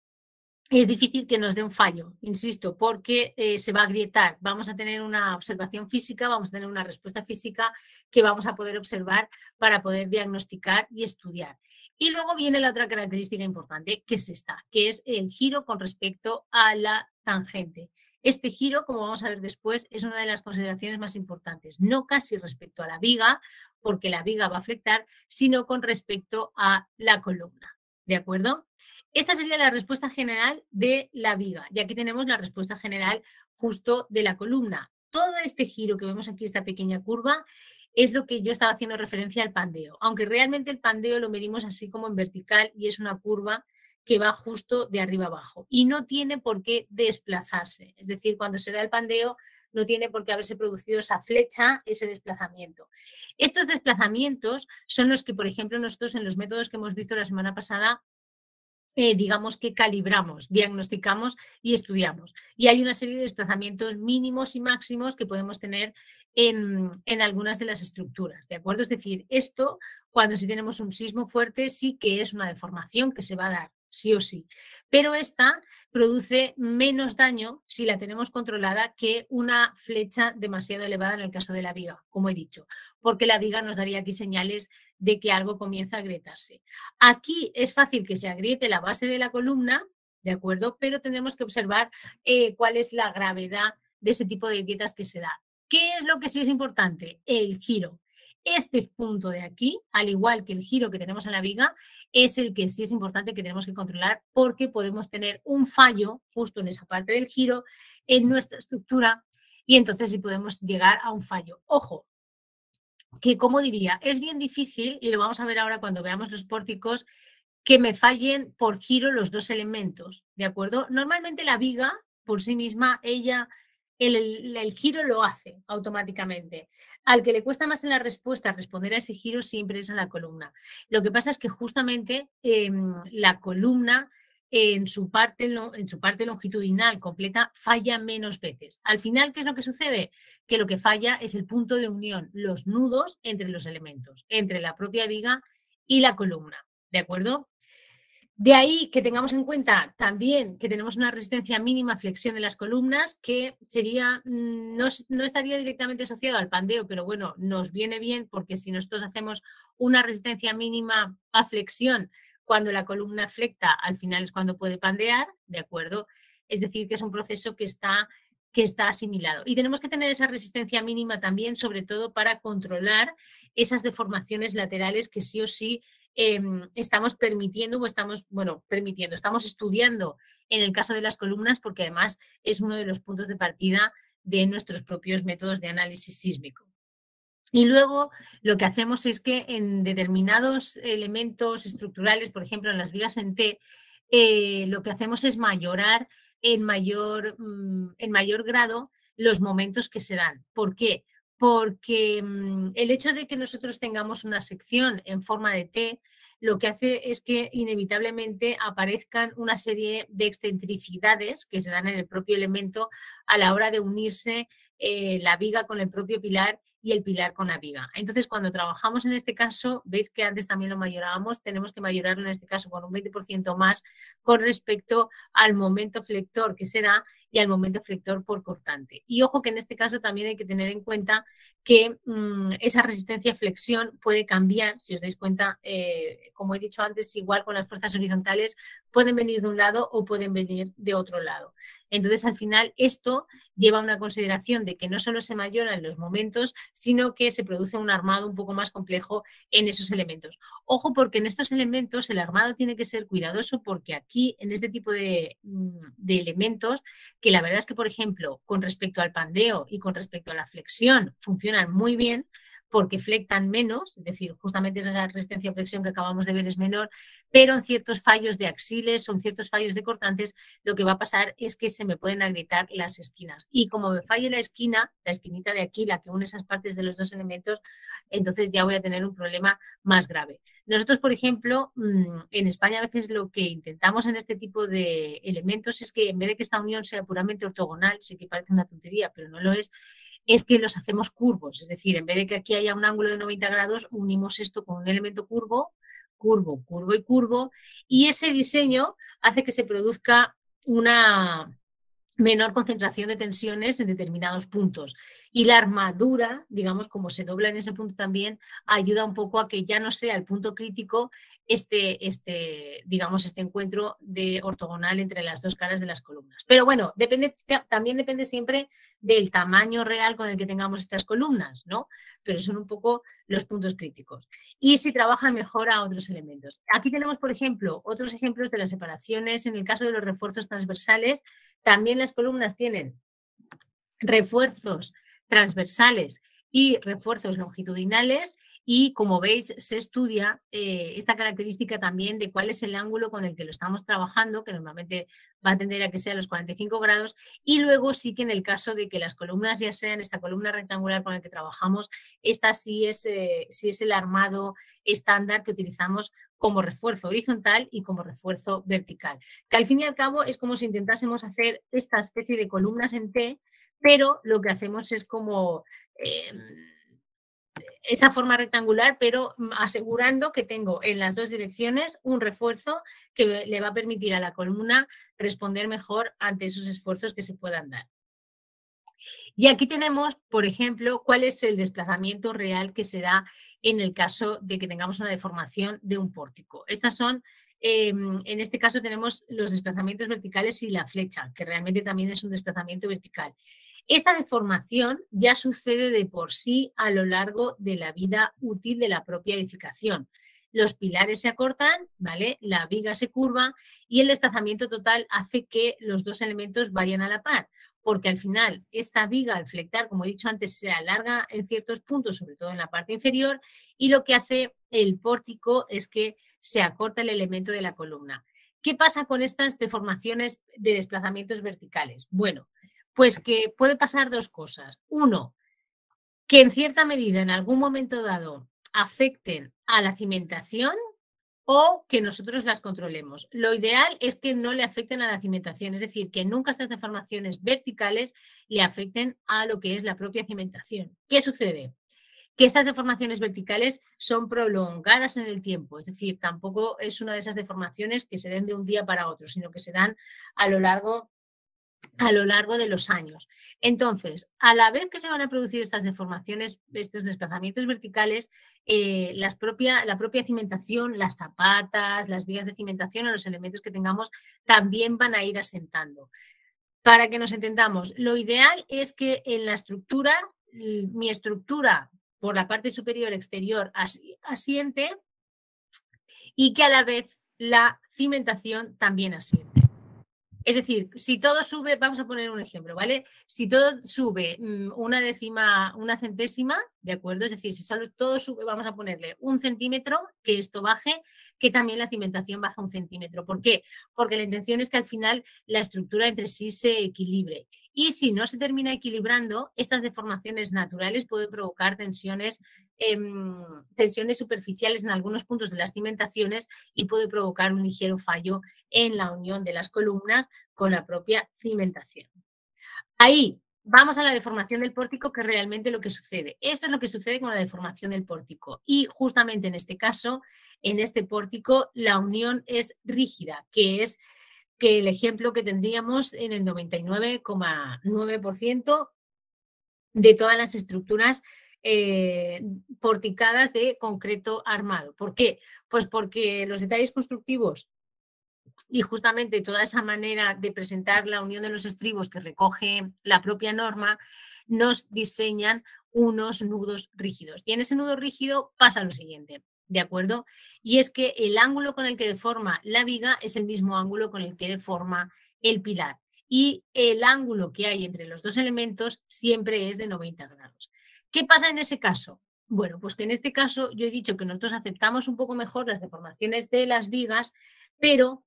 es difícil que nos dé un fallo, insisto, porque eh, se va a agrietar. Vamos a tener una observación física, vamos a tener una respuesta física que vamos a poder observar para poder diagnosticar y estudiar. Y luego viene la otra característica importante, que es esta, que es el giro con respecto a la tangente. Este giro, como vamos a ver después, es una de las consideraciones más importantes, no casi respecto a la viga, porque la viga va a flectar, sino con respecto a la columna. ¿De acuerdo? Esta sería la respuesta general de la viga, y aquí tenemos la respuesta general justo de la columna. Todo este giro que vemos aquí, esta pequeña curva, es lo que yo estaba haciendo referencia al pandeo, aunque realmente el pandeo lo medimos así como en vertical y es una curva que va justo de arriba abajo y no tiene por qué desplazarse. Es decir, cuando se da el pandeo no tiene por qué haberse producido esa flecha, ese desplazamiento. Estos desplazamientos son los que, por ejemplo, nosotros en los métodos que hemos visto la semana pasada, Eh, digamos que calibramos, diagnosticamos y estudiamos. Y hay una serie de desplazamientos mínimos y máximos que podemos tener en, en algunas de las estructuras, ¿de acuerdo? Es decir, esto, cuando sí tenemos un sismo fuerte, sí que es una deformación que se va a dar, sí o sí. Pero esta produce menos daño si la tenemos controlada que una flecha demasiado elevada en el caso de la viga, como he dicho, porque la viga nos daría aquí señales de que algo comienza a agrietarse. Aquí es fácil que se agriete la base de la columna, ¿de acuerdo? Pero tendremos que observar eh, cuál es la gravedad de ese tipo de grietas que se da. ¿Qué es lo que sí es importante? El giro. Este punto de aquí, al igual que el giro que tenemos en la viga, es el que sí es importante que tenemos que controlar porque podemos tener un fallo justo en esa parte del giro en nuestra estructura y entonces sí podemos llegar a un fallo. Ojo, que como diría, es bien difícil, y lo vamos a ver ahora cuando veamos los pórticos, que me fallen por giro los dos elementos, ¿de acuerdo? Normalmente la viga, por sí misma, ella, el, el, el giro lo hace automáticamente. Al que le cuesta más en la respuesta responder a ese giro siempre es a la columna. Lo que pasa es que justamente eh, la columna en su parte, en su parte longitudinal completa falla menos veces. Al final, ¿qué es lo que sucede? Que lo que falla es el punto de unión, los nudos entre los elementos, entre la propia viga y la columna, ¿de acuerdo? De ahí que tengamos en cuenta también que tenemos una resistencia mínima a flexión de las columnas, que sería, no, no estaría directamente asociado al pandeo, pero bueno, nos viene bien porque si nosotros hacemos una resistencia mínima a flexión cuando la columna flecta, al final es cuando puede pandear, ¿de acuerdo? Es decir, que es un proceso que está, que está asimilado. Y tenemos que tener esa resistencia mínima también, sobre todo para controlar esas deformaciones laterales que sí o sí Eh, estamos permitiendo o estamos, bueno, permitiendo, estamos estudiando en el caso de las columnas, porque además es uno de los puntos de partida de nuestros propios métodos de análisis sísmico. Y luego lo que hacemos es que en determinados elementos estructurales, por ejemplo en las vigas en T, eh, lo que hacemos es mayorar en mayor, en mayor grado los momentos que se dan. ¿Por qué? Porque mmm, el hecho de que nosotros tengamos una sección en forma de T, lo que hace es que inevitablemente aparezcan una serie de excentricidades que se dan en el propio elemento a la hora de unirse eh, la viga con el propio pilar y el pilar con la viga. Entonces, cuando trabajamos en este caso, veis que antes también lo mayorábamos, tenemos que mayorarlo en este caso con un veinte por ciento más con respecto al momento flector que se da y al momento flector por cortante. Y ojo que en este caso también hay que tener en cuenta que mmm, esa resistencia a flexión puede cambiar, si os dais cuenta, eh, como he dicho antes, igual con las fuerzas horizontales pueden venir de un lado o pueden venir de otro lado. Entonces, al final, esto lleva a una consideración de que no solo se mayoran los momentos, sino que se produce un armado un poco más complejo en esos elementos. Ojo, porque en estos elementos el armado tiene que ser cuidadoso, porque aquí, en este tipo de, de elementos, que la verdad es que, por ejemplo, con respecto al pandeo y con respecto a la flexión, funcionan muy bien, porque flectan menos, es decir, justamente esa resistencia a flexión que acabamos de ver es menor, pero en ciertos fallos de axiles o en ciertos fallos de cortantes, lo que va a pasar es que se me pueden agrietar las esquinas. Y como me falle la esquina, la esquinita de aquí, la que une esas partes de los dos elementos, entonces ya voy a tener un problema más grave. Nosotros, por ejemplo, en España a veces lo que intentamos en este tipo de elementos es que en vez de que esta unión sea puramente ortogonal, sé que parece una tontería, pero no lo es, es que los hacemos curvos, es decir, en vez de que aquí haya un ángulo de noventa grados, unimos esto con un elemento curvo, curvo, curvo y curvo, y ese diseño hace que se produzca una menor concentración de tensiones en determinados puntos. Y la armadura, digamos, como se dobla en ese punto también, ayuda un poco a que ya no sea el punto crítico este, este, digamos, este encuentro de ortogonal entre las dos caras de las columnas. Pero bueno, depende, también depende siempre del tamaño real con el que tengamos estas columnas, ¿no? Pero son un poco los puntos críticos. Y si trabajan mejor a otros elementos. Aquí tenemos, por ejemplo, otros ejemplos de las separaciones en el caso de los refuerzos transversales. También las columnas tienen refuerzos transversales y refuerzos longitudinales y, como veis, se estudia eh, esta característica también de cuál es el ángulo con el que lo estamos trabajando, que normalmente va a tender a que sea los cuarenta y cinco grados, y luego sí que en el caso de que las columnas ya sean esta columna rectangular con la que trabajamos, esta sí es, eh, sí es el armado estándar que utilizamos como refuerzo horizontal y como refuerzo vertical, que al fin y al cabo es como si intentásemos hacer esta especie de columnas en T, pero lo que hacemos es como eh, esa forma rectangular, pero asegurando que tengo en las dos direcciones un refuerzo que le va a permitir a la columna responder mejor ante esos esfuerzos que se puedan dar. Y aquí tenemos, por ejemplo, cuál es el desplazamiento real que se da en el caso de que tengamos una deformación de un pórtico. Estas son, eh, en este caso tenemos los desplazamientos verticales y la flecha, que realmente también es un desplazamiento vertical. Esta deformación ya sucede de por sí a lo largo de la vida útil de la propia edificación. Los pilares se acortan, ¿vale? La viga se curva y el desplazamiento total hace que los dos elementos vayan a la par, porque al final esta viga al flectar, como he dicho antes, se alarga en ciertos puntos, sobre todo en la parte inferior, y lo que hace el pórtico es que se acorta el elemento de la columna. ¿Qué pasa con estas deformaciones de desplazamientos verticales? Bueno, pues que puede pasar dos cosas. Uno, que en cierta medida, en algún momento dado, afecten a la cimentación, o que nosotros las controlemos. Lo ideal es que no le afecten a la cimentación, es decir, que nunca estas deformaciones verticales le afecten a lo que es la propia cimentación. ¿Qué sucede? Que estas deformaciones verticales son prolongadas en el tiempo, es decir, tampoco es una de esas deformaciones que se den de un día para otro, sino que se dan a lo largo a lo largo de los años. Entonces, a la vez que se van a producir estas deformaciones, estos desplazamientos verticales, eh, las propia, la propia cimentación, las zapatas, las vigas de cimentación o los elementos que tengamos también van a ir asentando. Para que nos entendamos, lo ideal es que en la estructura, mi estructura por la parte superior exterior asiente y que a la vez la cimentación también asiente. Es decir, si todo sube, vamos a poner un ejemplo, ¿vale? Si todo sube una décima, una centésima, ¿de acuerdo? Es decir, si solo todo sube, vamos a ponerle un centímetro, que esto baje, que también la cimentación baja un centímetro. ¿Por qué? Porque la intención es que al final la estructura entre sí se equilibre. Y si no se termina equilibrando, estas deformaciones naturales pueden provocar tensiones, eh, tensiones superficiales en algunos puntos de las cimentaciones y puede provocar un ligero fallo en la unión de las columnas con la propia cimentación. Ahí vamos a la deformación del pórtico, que es realmente lo que sucede. Esto es lo que sucede con la deformación del pórtico. Y justamente en este caso, en este pórtico, la unión es rígida, que es que el ejemplo que tendríamos en el noventa y nueve coma nueve por ciento de todas las estructuras eh, porticadas de concreto armado. ¿Por qué? Pues porque los detalles constructivos y justamente toda esa manera de presentar la unión de los estribos que recoge la propia norma nos diseñan unos nudos rígidos. Y en ese nudo rígido pasa lo siguiente, ¿de acuerdo? Y es que el ángulo con el que deforma la viga es el mismo ángulo con el que deforma el pilar. Y el ángulo que hay entre los dos elementos siempre es de noventa grados. ¿Qué pasa en ese caso? Bueno, pues que en este caso yo he dicho que nosotros aceptamos un poco mejor las deformaciones de las vigas, pero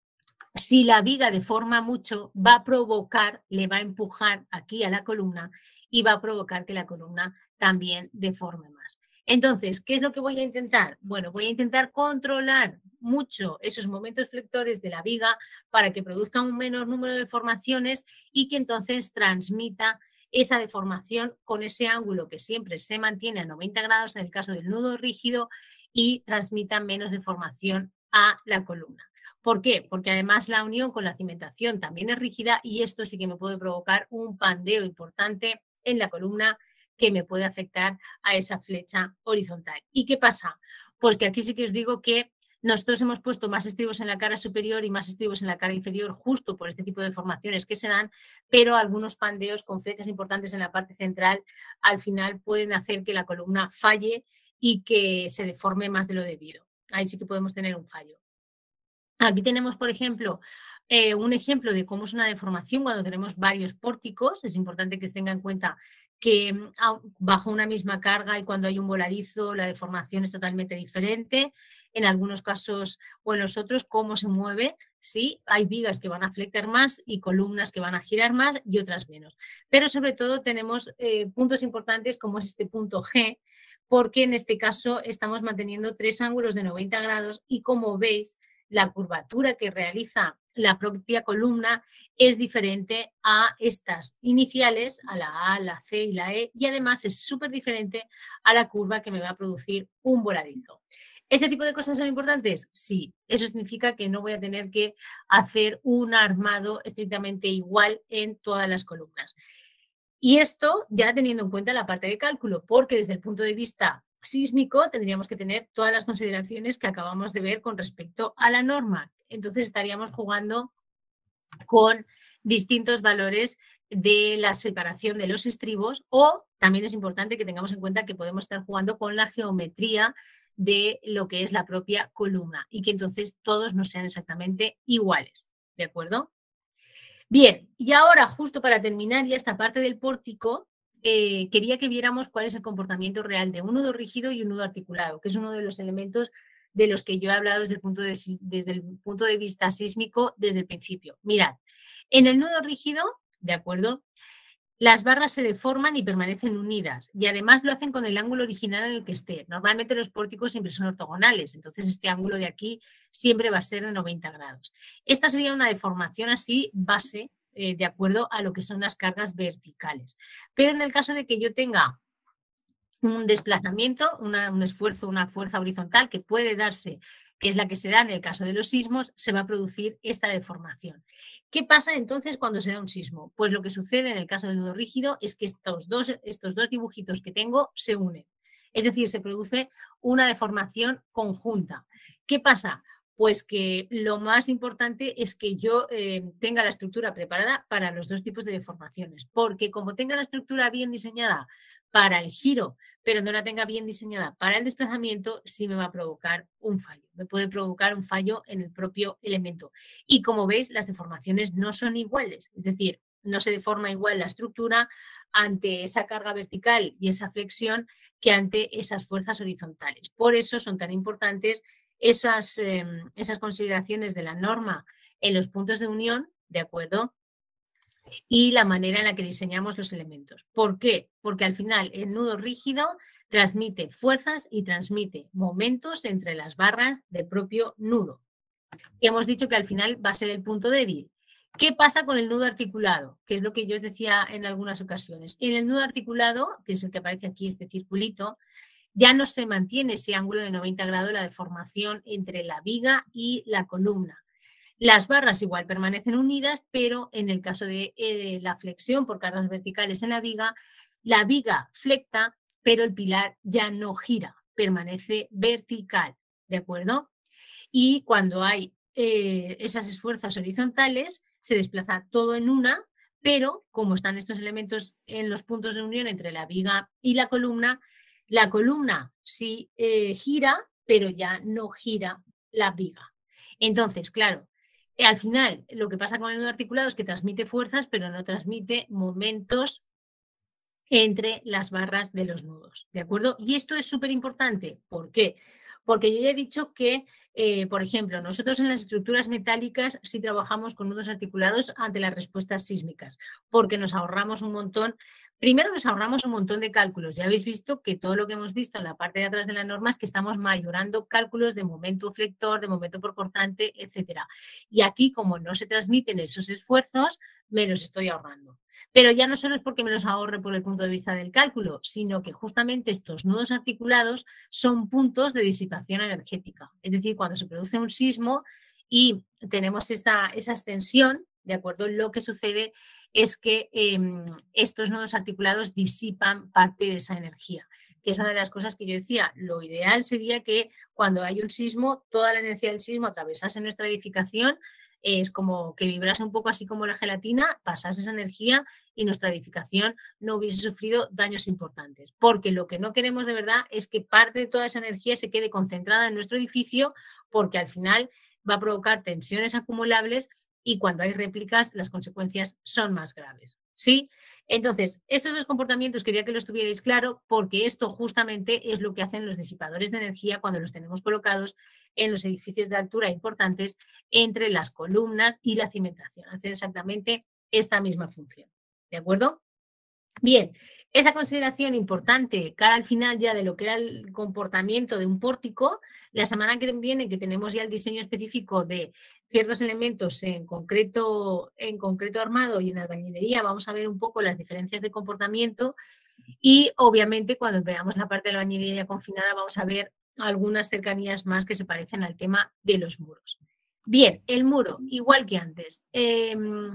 si la viga deforma mucho, va a provocar, le va a empujar aquí a la columna y va a provocar que la columna también deforme más. Entonces, ¿qué es lo que voy a intentar? Bueno, voy a intentar controlar mucho esos momentos flectores de la viga para que produzca un menor número de deformaciones y que entonces transmita esa deformación con ese ángulo que siempre se mantiene a noventa grados en el caso del nudo rígido y transmita menos deformación a la columna. ¿Por qué? Porque además la unión con la cimentación también es rígida y esto sí que me puede provocar un pandeo importante en la columna que me puede afectar a esa flecha horizontal. ¿Y qué pasa? Pues que aquí sí que os digo que nosotros hemos puesto más estribos en la cara superior y más estribos en la cara inferior justo por este tipo de deformaciones que se dan, pero algunos pandeos con flechas importantes en la parte central al final pueden hacer que la columna falle y que se deforme más de lo debido. Ahí sí que podemos tener un fallo. Aquí tenemos, por ejemplo, eh, un ejemplo de cómo es una deformación cuando tenemos varios pórticos. Es importante que se tenga en cuenta que bajo una misma carga y cuando hay un voladizo la deformación es totalmente diferente. En algunos casos o en los otros, cómo se mueve. Sí, hay vigas que van a flectar más y columnas que van a girar más y otras menos. Pero sobre todo tenemos eh, puntos importantes como es este punto G, porque en este caso estamos manteniendo tres ángulos de noventa grados y como veis, la curvatura que realiza la propia columna es diferente a estas iniciales, a la A, la C y la E, y además es súper diferente a la curva que me va a producir un voladizo. ¿Este tipo de cosas son importantes? Sí, eso significa que no voy a tener que hacer un armado estrictamente igual en todas las columnas. Y esto ya teniendo en cuenta la parte de cálculo, porque desde el punto de vista sísmico tendríamos que tener todas las consideraciones que acabamos de ver con respecto a la norma. Entonces estaríamos jugando con distintos valores de la separación de los estribos o también es importante que tengamos en cuenta que podemos estar jugando con la geometría de lo que es la propia columna y que entonces todos no sean exactamente iguales, ¿de acuerdo? Bien, y ahora justo para terminar ya esta parte del pórtico, Eh, quería que viéramos cuál es el comportamiento real de un nudo rígido y un nudo articulado, que es uno de los elementos de los que yo he hablado desde el punto de, desde el punto de vista sísmico desde el principio. Mirad, en el nudo rígido, ¿de acuerdo? las barras se deforman y permanecen unidas y además lo hacen con el ángulo original en el que esté. Normalmente los pórticos siempre son ortogonales, entonces este ángulo de aquí siempre va a ser de noventa grados. Esta sería una deformación así base eh, de acuerdo a lo que son las cargas verticales. Pero en el caso de que yo tenga un desplazamiento, una, un esfuerzo, una fuerza horizontal que puede darse, que es la que se da en el caso de los sismos, se va a producir esta deformación. ¿Qué pasa entonces cuando se da un sismo? Pues lo que sucede en el caso del nudo rígido es que estos dos, estos dos dibujitos que tengo se unen. Es decir, se produce una deformación conjunta. ¿Qué pasa? Pues que lo más importante es que yo eh, tenga la estructura preparada para los dos tipos de deformaciones, porque como tenga la estructura bien diseñada para el giro, pero no la tenga bien diseñada para el desplazamiento, sí me va a provocar un fallo. Me puede provocar un fallo en el propio elemento. Y como veis, las deformaciones no son iguales, es decir, no se deforma igual la estructura ante esa carga vertical y esa flexión que ante esas fuerzas horizontales. Por eso son tan importantes esas, eh, esas consideraciones de la norma en los puntos de unión, ¿de acuerdo? Y la manera en la que diseñamos los elementos. ¿Por qué? Porque al final el nudo rígido transmite fuerzas y transmite momentos entre las barras del propio nudo. Y hemos dicho que al final va a ser el punto débil. ¿Qué pasa con el nudo articulado? Que es lo que yo os decía en algunas ocasiones. En el nudo articulado, que es el que aparece aquí, este circulito, ya no se mantiene ese ángulo de noventa grados, la deformación entre la viga y la columna. Las barras igual permanecen unidas, pero en el caso de eh, la flexión por cargas verticales en la viga, la viga flecta, pero el pilar ya no gira, permanece vertical, ¿de acuerdo? Y cuando hay eh, esas fuerzas horizontales, se desplaza todo en una, pero como están estos elementos en los puntos de unión entre la viga y la columna, la columna sí eh, gira, pero ya no gira la viga. Entonces, claro, al final, lo que pasa con el nudo articulado es que transmite fuerzas, pero no transmite momentos entre las barras de los nudos, ¿de acuerdo? Y esto es súper importante. ¿Por qué? Porque yo ya he dicho que, eh, por ejemplo, nosotros en las estructuras metálicas sí trabajamos con nudos articulados ante las respuestas sísmicas, porque nos ahorramos un montón. Primero nos ahorramos un montón de cálculos. Ya habéis visto que todo lo que hemos visto en la parte de atrás de la norma es que estamos mayorando cálculos de momento flector, de momento por cortante, etcétera. Y aquí, como no se transmiten esos esfuerzos, me los estoy ahorrando. Pero ya no solo es porque me los ahorre por el punto de vista del cálculo, sino que justamente estos nudos articulados son puntos de disipación energética. Es decir, cuando se produce un sismo y tenemos esta, esa extensión, ¿de acuerdo? Lo que sucede es que eh, estos nudos articulados disipan parte de esa energía, que es una de las cosas que yo decía. Lo ideal sería que cuando hay un sismo, toda la energía del sismo atravesase nuestra edificación, es como que vibrase un poco así como la gelatina, pasase esa energía y nuestra edificación no hubiese sufrido daños importantes. Porque lo que no queremos de verdad es que parte de toda esa energía se quede concentrada en nuestro edificio, porque al final va a provocar tensiones acumulables y cuando hay réplicas las consecuencias son más graves. ¿Sí? Entonces, estos dos comportamientos quería que lo estuvierais claro, porque esto justamente es lo que hacen los disipadores de energía cuando los tenemos colocados en los edificios de altura importantes entre las columnas y la cimentación. Hacen exactamente esta misma función. ¿De acuerdo? Bien, esa consideración importante cara al final ya de lo que era el comportamiento de un pórtico, la semana que viene que tenemos ya el diseño específico de ciertos elementos en concreto, en concreto armado y en albañilería, vamos a ver un poco las diferencias de comportamiento y obviamente cuando veamos la parte de la albañilería confinada vamos a ver algunas cercanías más que se parecen al tema de los muros. Bien, el muro, igual que antes. Eh,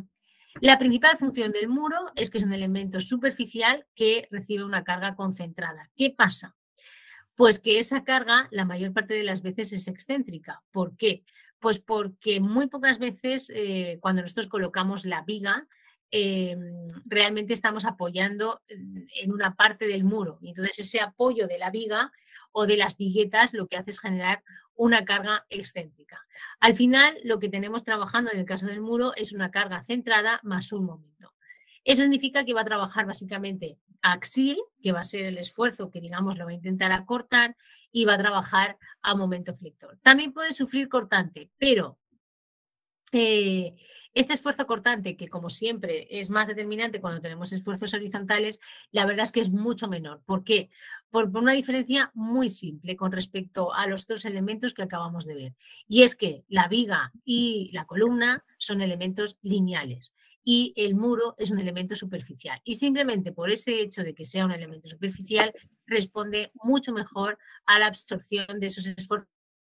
La principal función del muro es que es un elemento superficial que recibe una carga concentrada. ¿Qué pasa? Pues que esa carga la mayor parte de las veces es excéntrica. ¿Por qué? Pues porque muy pocas veces eh, cuando nosotros colocamos la viga, eh, realmente estamos apoyando en una parte del muro. Y entonces ese apoyo de la viga o de las viguetas lo que hace es generar una carga excéntrica. Al final, lo que tenemos trabajando en el caso del muro es una carga centrada más un momento. Eso significa que va a trabajar básicamente axil, que va a ser el esfuerzo que, digamos, lo va a intentar acortar, y va a trabajar a momento flector. También puede sufrir cortante, pero Eh, este esfuerzo cortante, que como siempre es más determinante cuando tenemos esfuerzos horizontales, la verdad es que es mucho menor. ¿Por qué? Por, por una diferencia muy simple con respecto a los dos elementos que acabamos de ver. Y es que la viga y la columna son elementos lineales y el muro es un elemento superficial. Y simplemente por ese hecho de que sea un elemento superficial, responde mucho mejor a la absorción de esos esfuerzos,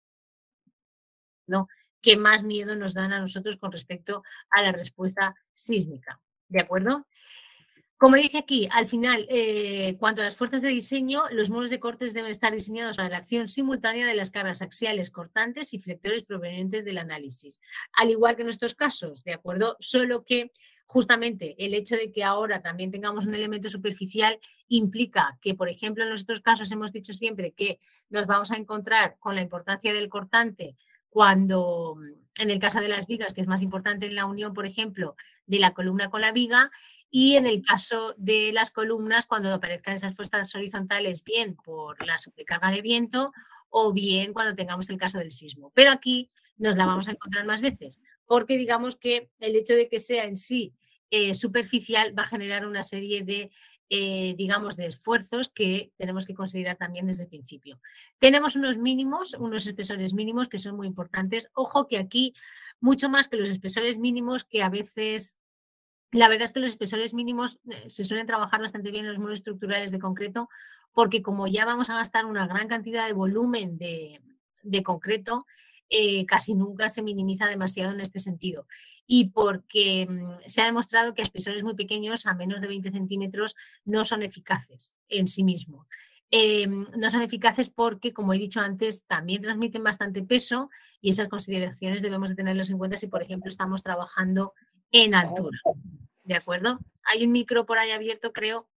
¿no?, que más miedo nos dan a nosotros con respecto a la respuesta sísmica. ¿De acuerdo? Como dice aquí, al final, eh, cuanto a las fuerzas de diseño, los muros de cortes deben estar diseñados para la acción simultánea de las cargas axiales cortantes y flectores provenientes del análisis. Al igual que en estos casos, ¿de acuerdo? Solo que justamente el hecho de que ahora también tengamos un elemento superficial implica que, por ejemplo, en los otros casos hemos dicho siempre que nos vamos a encontrar con la importancia del cortante cuando, en el caso de las vigas, que es más importante en la unión, por ejemplo, de la columna con la viga, y en el caso de las columnas, cuando aparezcan esas fuerzas horizontales, bien por la sobrecarga de viento o bien cuando tengamos el caso del sismo. Pero aquí nos la vamos a encontrar más veces, porque digamos que el hecho de que sea en sí eh, superficial va a generar una serie de, eh, digamos, de esfuerzos que tenemos que considerar también desde el principio. Tenemos unos mínimos, unos espesores mínimos que son muy importantes. Ojo que aquí, mucho más que los espesores mínimos, que a veces... La verdad es que los espesores mínimos eh, se suelen trabajar bastante bien en los muros estructurales de concreto, porque como ya vamos a gastar una gran cantidad de volumen de, de concreto, eh, casi nunca se minimiza demasiado en este sentido. Y porque mm, se ha demostrado que espesores muy pequeños, a menos de veinte centímetros, no son eficaces en sí mismos. Eh, no son eficaces porque, como he dicho antes, también transmiten bastante peso y esas consideraciones debemos de tenerlas en cuenta si, por ejemplo, estamos trabajando en altura. ¿De acuerdo? Hay un micro por ahí abierto, creo.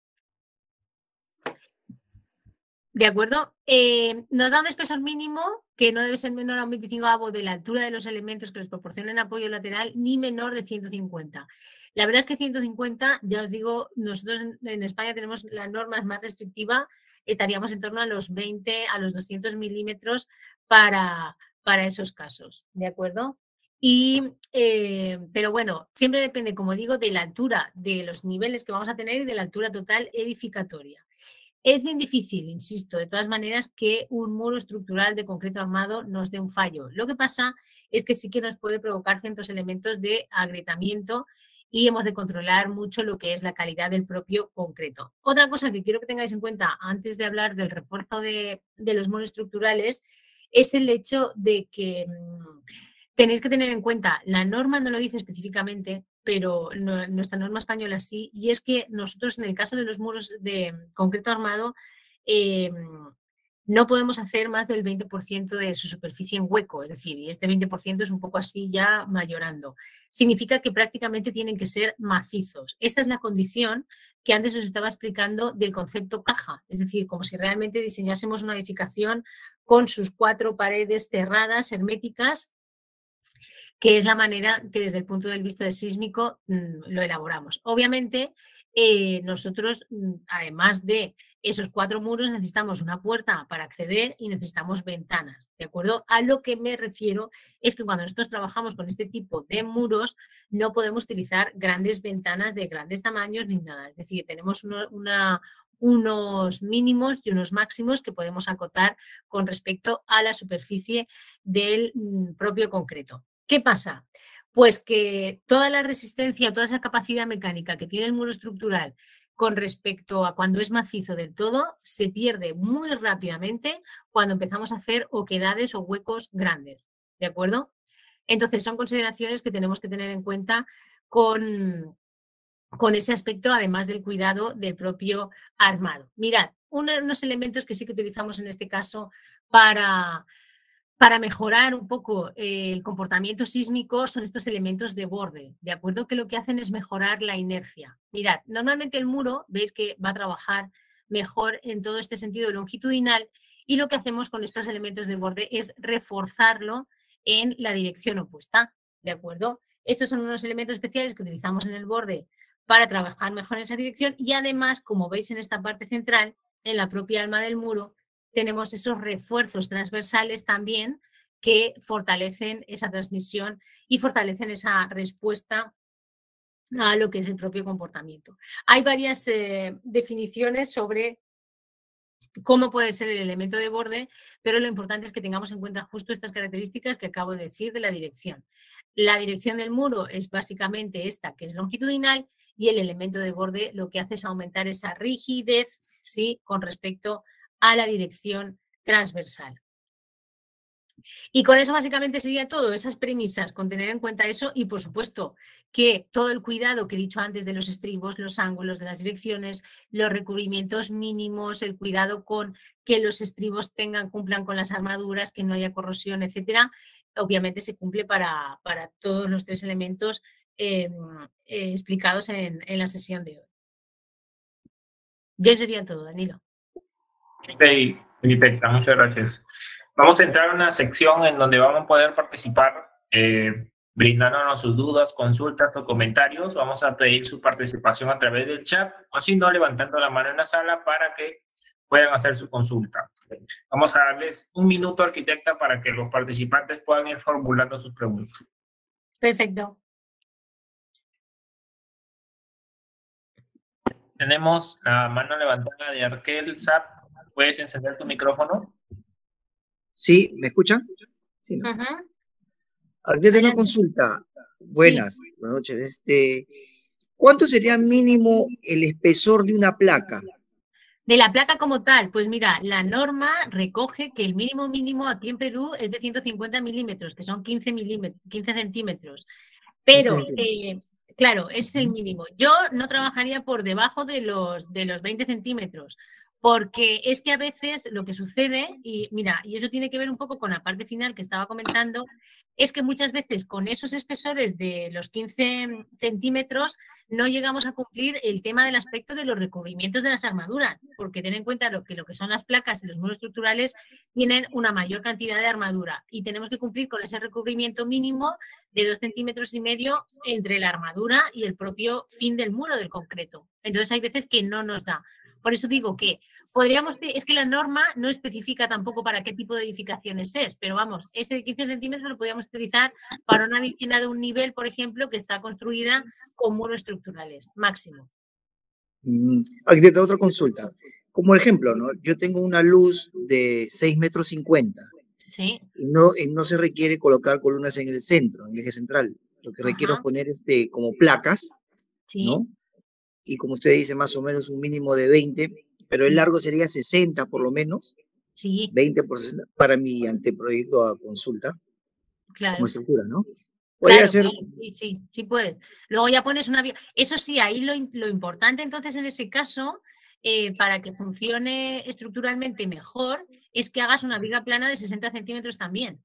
¿De acuerdo? Eh, nos da un espesor mínimo que no debe ser menor a un veinticinco de la altura de los elementos que les proporcionen apoyo lateral, ni menor de ciento cincuenta. La verdad es que ciento cincuenta, ya os digo, nosotros en, en España tenemos la norma más restrictiva, estaríamos en torno a los veinte, a los doscientos milímetros para, para esos casos. ¿De acuerdo? Y, eh, pero bueno, siempre depende, como digo, de la altura, de los niveles que vamos a tener y de la altura total edificatoria. Es bien difícil, insisto, de todas maneras, que un muro estructural de concreto armado nos dé un fallo. Lo que pasa es que sí que nos puede provocar ciertos elementos de agrietamiento y hemos de controlar mucho lo que es la calidad del propio concreto. Otra cosa que quiero que tengáis en cuenta antes de hablar del refuerzo de, de los muros estructurales es el hecho de que mmm, tenéis que tener en cuenta, la norma no lo dice específicamente, pero no, nuestra norma española sí, y es que nosotros en el caso de los muros de concreto armado eh, no podemos hacer más del veinte por ciento de su superficie en hueco, es decir, y este veinte por ciento es un poco así ya mayorando. Significa que prácticamente tienen que ser macizos. Esta es la condición que antes os estaba explicando del concepto caja, es decir, como si realmente diseñásemos una edificación con sus cuatro paredes cerradas, herméticas, que es la manera que desde el punto de vista de sísmico mmm, lo elaboramos. Obviamente, eh, nosotros, además de esos cuatro muros, necesitamos una puerta para acceder y necesitamos ventanas, ¿de acuerdo? A lo que me refiero es que cuando nosotros trabajamos con este tipo de muros, no podemos utilizar grandes ventanas de grandes tamaños ni nada. Es decir, tenemos uno, una, unos mínimos y unos máximos que podemos acotar con respecto a la superficie del mmm, propio concreto. ¿Qué pasa? Pues que toda la resistencia, toda esa capacidad mecánica que tiene el muro estructural con respecto a cuando es macizo del todo, se pierde muy rápidamente cuando empezamos a hacer oquedades o huecos grandes, ¿de acuerdo? Entonces son consideraciones que tenemos que tener en cuenta con, con ese aspecto, además del cuidado del propio armado. Mirad, unos elementos que sí que utilizamos en este caso para... Para mejorar un poco el comportamiento sísmico son estos elementos de borde, ¿de acuerdo? Que lo que hacen es mejorar la inercia. Mirad, normalmente el muro, veis que va a trabajar mejor en todo este sentido longitudinal y lo que hacemos con estos elementos de borde es reforzarlo en la dirección opuesta, ¿de acuerdo? Estos son unos elementos especiales que utilizamos en el borde para trabajar mejor en esa dirección y además, como veis en esta parte central, en la propia alma del muro, tenemos esos refuerzos transversales también que fortalecen esa transmisión y fortalecen esa respuesta a lo que es el propio comportamiento. Hay varias eh, definiciones sobre cómo puede ser el elemento de borde, pero lo importante es que tengamos en cuenta justo estas características que acabo de decir de la dirección. La dirección del muro es básicamente esta, que es longitudinal, y el elemento de borde lo que hace es aumentar esa rigidez, ¿sí?, con respecto a la dirección transversal. Y con eso básicamente sería todo, esas premisas, con tener en cuenta eso y, por supuesto, que todo el cuidado que he dicho antes de los estribos, los ángulos de las direcciones, los recubrimientos mínimos, el cuidado con que los estribos tengan, cumplan con las armaduras, que no haya corrosión, etcétera, obviamente se cumple para, para todos los tres elementos eh, eh, explicados en, en la sesión de hoy. Ya sería todo, Danilo. Ok, arquitecta, muchas gracias. Vamos a entrar a una sección en donde vamos a poder participar eh, brindándonos sus dudas, consultas o comentarios. Vamos a pedir su participación a través del chat o si no, levantando la mano en la sala para que puedan hacer su consulta. Vamos a darles un minuto, arquitecta, para que los participantes puedan ir formulando sus preguntas. Perfecto. Tenemos la mano levantada de Arkel Zap. ¿Puedes encender tu micrófono? Sí, ¿me escuchan? Sí, ¿no? Uh-huh. Ahorita tengo una consulta. Buenas, sí. Buenas noches. Este, ¿cuánto sería mínimo el espesor de una placa? De la placa como tal, pues mira, la norma recoge que el mínimo mínimo aquí en Perú es de ciento cincuenta milímetros, que son quince milímetros, quince centímetros. Pero, eh, claro, ese es el mínimo. Yo no trabajaría por debajo de los, de los veinte centímetros, porque es que a veces lo que sucede, y mira, y eso tiene que ver un poco con la parte final que estaba comentando, es que muchas veces con esos espesores de los quince centímetros no llegamos a cumplir el tema del aspecto de los recubrimientos de las armaduras, porque ten en cuenta lo que, lo que son las placas y los muros estructurales tienen una mayor cantidad de armadura y tenemos que cumplir con ese recubrimiento mínimo de dos centímetros y medio entre la armadura y el propio fin del muro del concreto. Entonces hay veces que no nos da. Por eso digo que podríamos, es que la norma no especifica tampoco para qué tipo de edificaciones es, pero vamos, ese de quince centímetros lo podríamos utilizar para una vivienda de un nivel, por ejemplo, que está construida con muros estructurales, máximo. Mm, arquitecta, otra consulta. Como ejemplo, ¿no? Yo tengo una luz de seis metros cincuenta. Sí. Y no, y no se requiere colocar columnas en el centro, en el eje central. Lo que requiero es poner este, como placas, sí. ¿no? Y como usted dice, más o menos un mínimo de veinte, pero sí. El largo sería sesenta por lo menos. Sí. veinte por sesenta para mi anteproyecto a consulta. Claro. Como estructura, ¿no? Podría claro, ser... claro. Sí, sí, sí puedes. Luego ya pones una... Eso sí, ahí lo, lo importante entonces en ese caso, eh, para que funcione estructuralmente mejor, es que hagas una viga plana de sesenta centímetros también.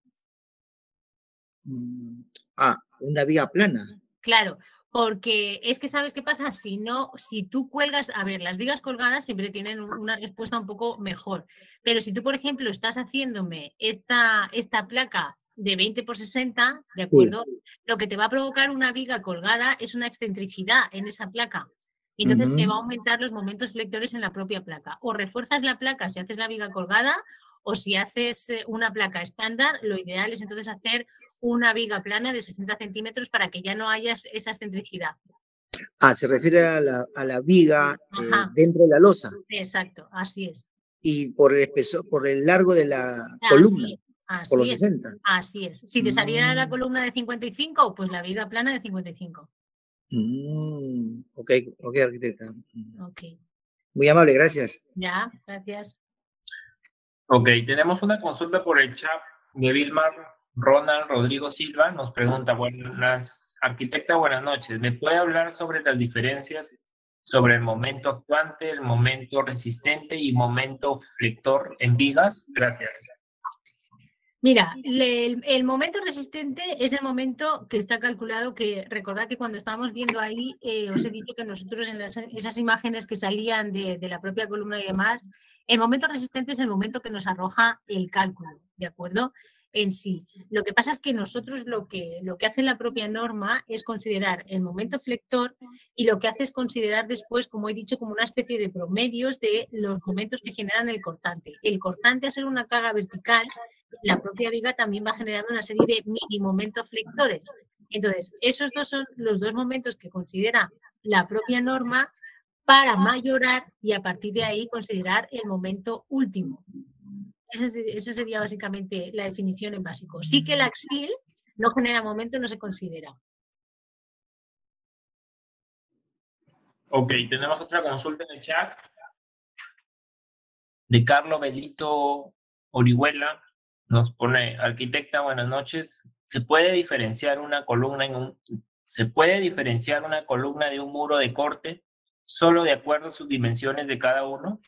Ah, una viga plana. Claro, porque es que ¿sabes qué pasa? Si no, si tú cuelgas, a ver, las vigas colgadas siempre tienen una respuesta un poco mejor, pero si tú, por ejemplo, estás haciéndome esta, esta placa de veinte por sesenta, ¿de acuerdo? Sí. Lo que te va a provocar una viga colgada es una excentricidad en esa placa. Entonces uh-huh. te va a aumentar los momentos flectores en la propia placa. O refuerzas la placa si haces la viga colgada, o si haces una placa estándar, lo ideal es entonces hacer una viga plana de sesenta centímetros para que ya no haya esa excentricidad. Ah, se refiere a la, a la viga eh, dentro de la losa. Exacto, así es. Y por el espesor, por el largo de la así columna, es, así por los es, sesenta. Así es. Si te saliera mm. la columna de cincuenta y cinco, pues la viga plana de cincuenta y cinco. Mm, ok, ok, arquitecta. Ok. Muy amable, gracias. Ya, gracias. Ok, tenemos una consulta por el chat de Vilmar Ronald Rodrigo Silva. Nos pregunta, buenas, arquitecta, buenas noches. ¿Me puede hablar sobre las diferencias sobre el momento actuante, el momento resistente y momento flector en vigas? Gracias. Mira, el, el momento resistente es el momento que está calculado, que recordad que cuando estábamos viendo ahí, eh, os he dicho que nosotros en las, esas imágenes que salían de, de la propia columna y demás, el momento resistente es el momento que nos arroja el cálculo, ¿de acuerdo? En sí. Lo que pasa es que nosotros lo que, lo que hace la propia norma es considerar el momento flector y lo que hace es considerar después, como he dicho, como una especie de promedios de los momentos que generan el cortante. El cortante, al ser una carga vertical, la propia viga también va generando una serie de mini momentos flectores. Entonces, esos dos son los dos momentos que considera la propia norma para mayorar y a partir de ahí considerar el momento último. Esa sería básicamente la definición en básico. Sí que el axil no genera momento, no se considera. Ok, tenemos otra consulta en el chat de Carlos Belito Orihuela. Nos pone: arquitecta, buenas noches. ¿Se puede diferenciar una columna en un, ¿se puede diferenciar una columna de un muro de corte solo de acuerdo a sus dimensiones de cada uno?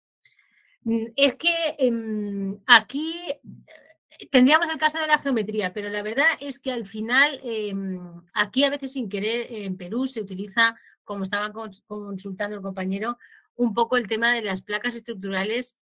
Es que eh, aquí tendríamos el caso de la geometría, pero la verdad es que al final eh, aquí a veces sin querer en Perú se utiliza, como estaba consultando el compañero, un poco el tema de las placas estructurales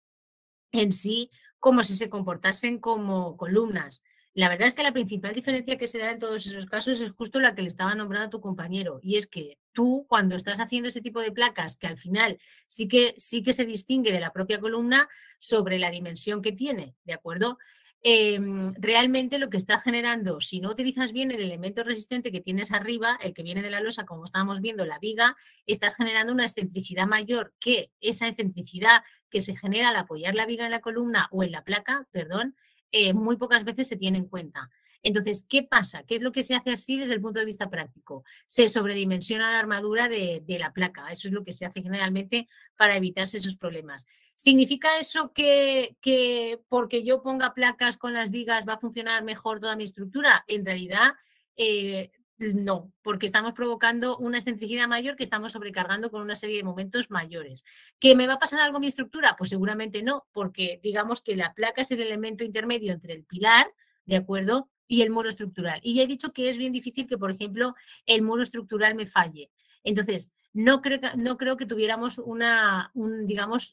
en sí, como si se comportasen como columnas. La verdad es que la principal diferencia que se da en todos esos casos es justo la que le estaba nombrando a tu compañero, y es que tú, cuando estás haciendo ese tipo de placas, que al final sí que, sí que se distingue de la propia columna sobre la dimensión que tiene, ¿de acuerdo? Eh, realmente lo que está generando, si no utilizas bien el elemento resistente que tienes arriba, el que viene de la losa, como estábamos viendo, la viga, estás generando una excentricidad mayor que esa excentricidad que se genera al apoyar la viga en la columna o en la placa, perdón, eh, muy pocas veces se tiene en cuenta. Entonces, ¿qué pasa? ¿Qué es lo que se hace así desde el punto de vista práctico? Se sobredimensiona la armadura de, de la placa. Eso es lo que se hace generalmente para evitarse esos problemas. ¿Significa eso que, que porque yo ponga placas con las vigas va a funcionar mejor toda mi estructura? En realidad, eh, no, porque estamos provocando una excentricidad mayor que estamos sobrecargando con una serie de momentos mayores. ¿Que me va a pasar algo en mi estructura? Pues seguramente no, porque digamos que la placa es el elemento intermedio entre el pilar, ¿de acuerdo?, y el muro estructural. Y ya he dicho que es bien difícil que, por ejemplo, el muro estructural me falle. Entonces, no creo que, no creo que tuviéramos una, un, digamos,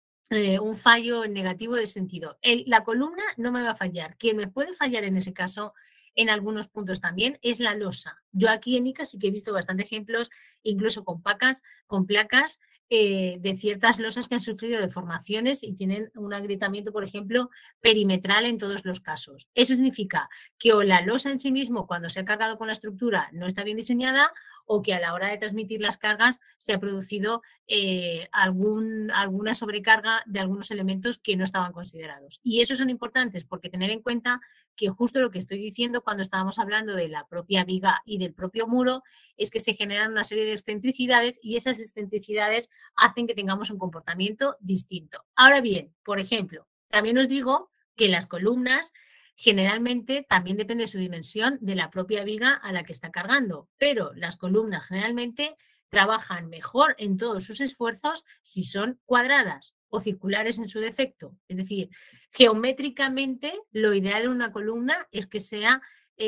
eh, un fallo negativo de sentido. El, la columna no me va a fallar. Quien me puede fallar en ese caso, en algunos puntos también, es la losa. Yo aquí en ICA sí que he visto bastantes ejemplos, incluso con placas, con placas eh, de ciertas losas que han sufrido deformaciones y tienen un agrietamiento, por ejemplo, perimetral en todos los casos. Eso significa que o la losa en sí mismo, cuando se ha cargado con la estructura, no está bien diseñada, o que a la hora de transmitir las cargas se ha producido eh, algún, alguna sobrecarga de algunos elementos que no estaban considerados. Y esos son importantes porque tener en cuenta que justo lo que estoy diciendo cuando estábamos hablando de la propia viga y del propio muro es que se generan una serie de excentricidades y esas excentricidades hacen que tengamos un comportamiento distinto. Ahora bien, por ejemplo, también os digo que las columnas generalmente también depende de su dimensión de la propia viga a la que está cargando, pero las columnas generalmente trabajan mejor en todos sus esfuerzos si son cuadradas o circulares en su defecto. Es decir, geométricamente lo ideal en una columna es que sea,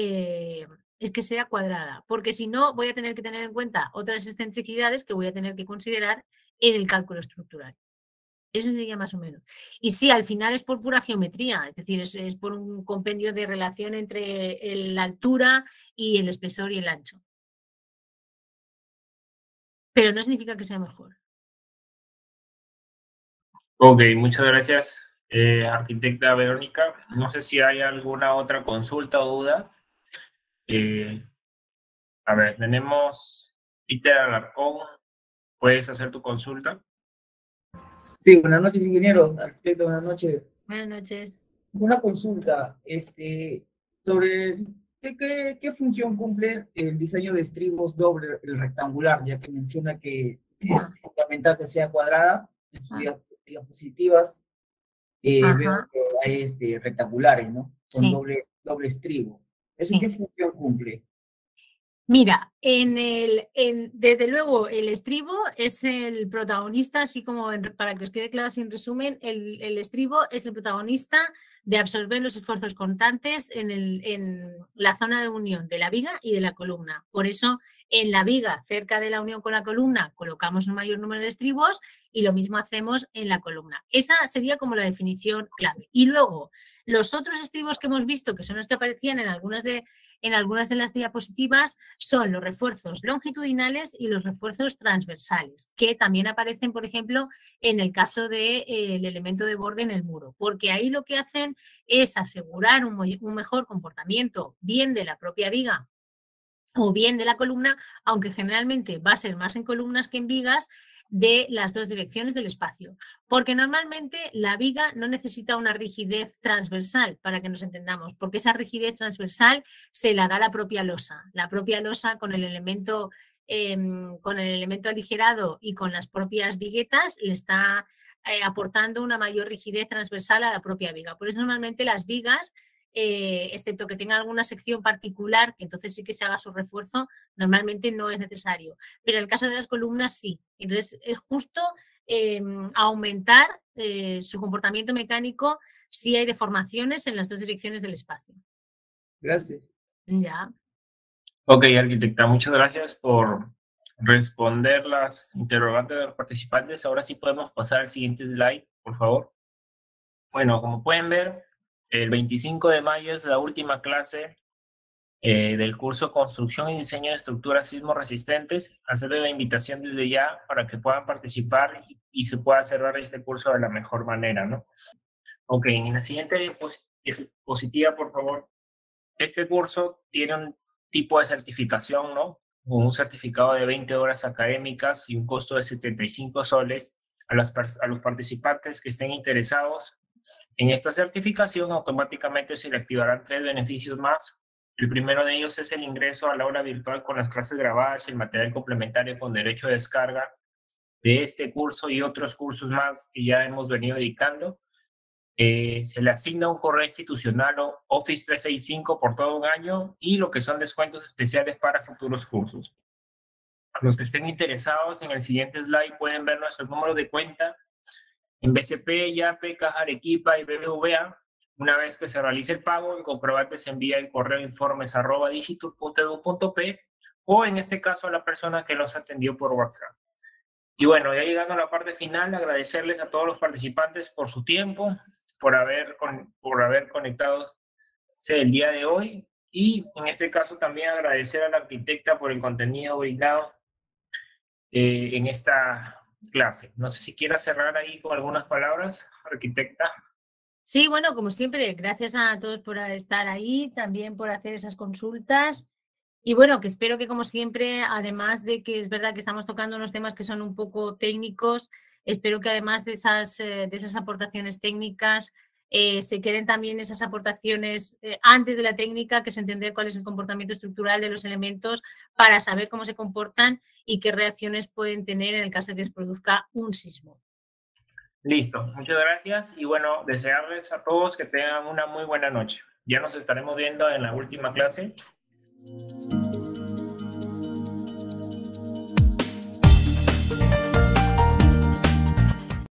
eh, es que sea cuadrada, porque si no voy a tener que tener en cuenta otras excentricidades que voy a tener que considerar en el cálculo estructural. Eso sería más o menos. Y sí, al final es por pura geometría, es decir, es, es por un compendio de relación entre el, la altura y el espesor y el ancho. Pero no significa que sea mejor. Ok, muchas gracias, eh, arquitecta Verónica. No sé si hay alguna otra consulta o duda. Eh, a ver, tenemos Peter Alarcón. ¿Puedes hacer tu consulta? Sí, buenas noches, ingeniero. Arquitecto, buenas noches. Buenas noches. Una consulta este, sobre qué, qué, qué función cumple el diseño de estribos doble, el rectangular, ya que menciona que es fundamental que sea cuadrada. En sus Ah. diapositivas eh, Ajá. veo que hay este, rectangulares, ¿no? Con Sí. doble, doble estribo. ¿Eso Sí. qué función cumple? Mira, en el, en, desde luego el estribo es el protagonista, así como en, para que os quede claro así en resumen, el, el estribo es el protagonista de absorber los esfuerzos constantes en, el, en la zona de unión de la viga y de la columna. Por eso en la viga, cerca de la unión con la columna, colocamos un mayor número de estribos y lo mismo hacemos en la columna. Esa sería como la definición clave. Y luego, los otros estribos que hemos visto, que son los que aparecían en algunas de en algunas de las diapositivas son los refuerzos longitudinales y los refuerzos transversales, que también aparecen, por ejemplo, en el caso del de, eh, elemento de borde en el muro, porque ahí lo que hacen es asegurar un, un mejor comportamiento bien de la propia viga o bien de la columna, aunque generalmente va a ser más en columnas que en vigas, de las dos direcciones del espacio, porque normalmente la viga no necesita una rigidez transversal, para que nos entendamos, porque esa rigidez transversal se la da la propia losa, la propia losa con el elemento, eh, con el elemento aligerado y con las propias viguetas le está eh, aportando una mayor rigidez transversal a la propia viga. Por eso normalmente las vigas, Eh, excepto que tenga alguna sección particular, que entonces sí que se haga su refuerzo, normalmente no es necesario. Pero en el caso de las columnas sí. Entonces es justo eh, aumentar eh, su comportamiento mecánico si hay deformaciones en las dos direcciones del espacio. Gracias. Ya. Ok, arquitecta, muchas gracias por responder las interrogantes de los participantes. Ahora sí podemos pasar al siguiente slide, por favor. Bueno, como pueden ver, el veinticinco de mayo es la última clase eh, del curso Construcción y Diseño de Estructuras Sismo Resistentes. Hacerles la invitación desde ya para que puedan participar y, y se pueda cerrar este curso de la mejor manera, ¿no? Ok, en la siguiente diapositiva, por favor. Este curso tiene un tipo de certificación, ¿no? Un certificado de veinte horas académicas y un costo de setenta y cinco soles a, las, a los participantes que estén interesados. En esta certificación automáticamente se le activarán tres beneficios más. El primero de ellos es el ingreso al aula virtual con las clases grabadas y el material complementario con derecho de descarga de este curso y otros cursos más que ya hemos venido dictando. Eh, se le asigna un correo institucional o Office trescientos sesenta y cinco por todo un año y lo que son descuentos especiales para futuros cursos. Los que estén interesados en el siguiente slide pueden ver nuestro número de cuenta en B C P, YAPE, Caja Arequipa y B B V A. Una vez que se realice el pago, el comprobante se envía en correo informes arroba digitur punto edu punto pe o en este caso a la persona que los atendió por WhatsApp. Y bueno, ya llegando a la parte final, agradecerles a todos los participantes por su tiempo, por haber, con, por haber conectado el día de hoy y en este caso también agradecer a la arquitecta por el contenido brindado eh, en esta clase. No sé si quiera cerrar ahí con algunas palabras, arquitecta. Sí, bueno, como siempre, gracias a todos por estar ahí, también por hacer esas consultas. Y bueno, que espero que como siempre, además de que es verdad que estamos tocando unos temas que son un poco técnicos, espero que además de esas, de esas aportaciones técnicas eh, se queden también esas aportaciones eh, antes de la técnica, que es entender cuál es el comportamiento estructural de los elementos para saber cómo se comportan y qué reacciones pueden tener en el caso de que se produzca un sismo. Listo, muchas gracias y bueno, desearles a todos que tengan una muy buena noche. Ya nos estaremos viendo en la última clase.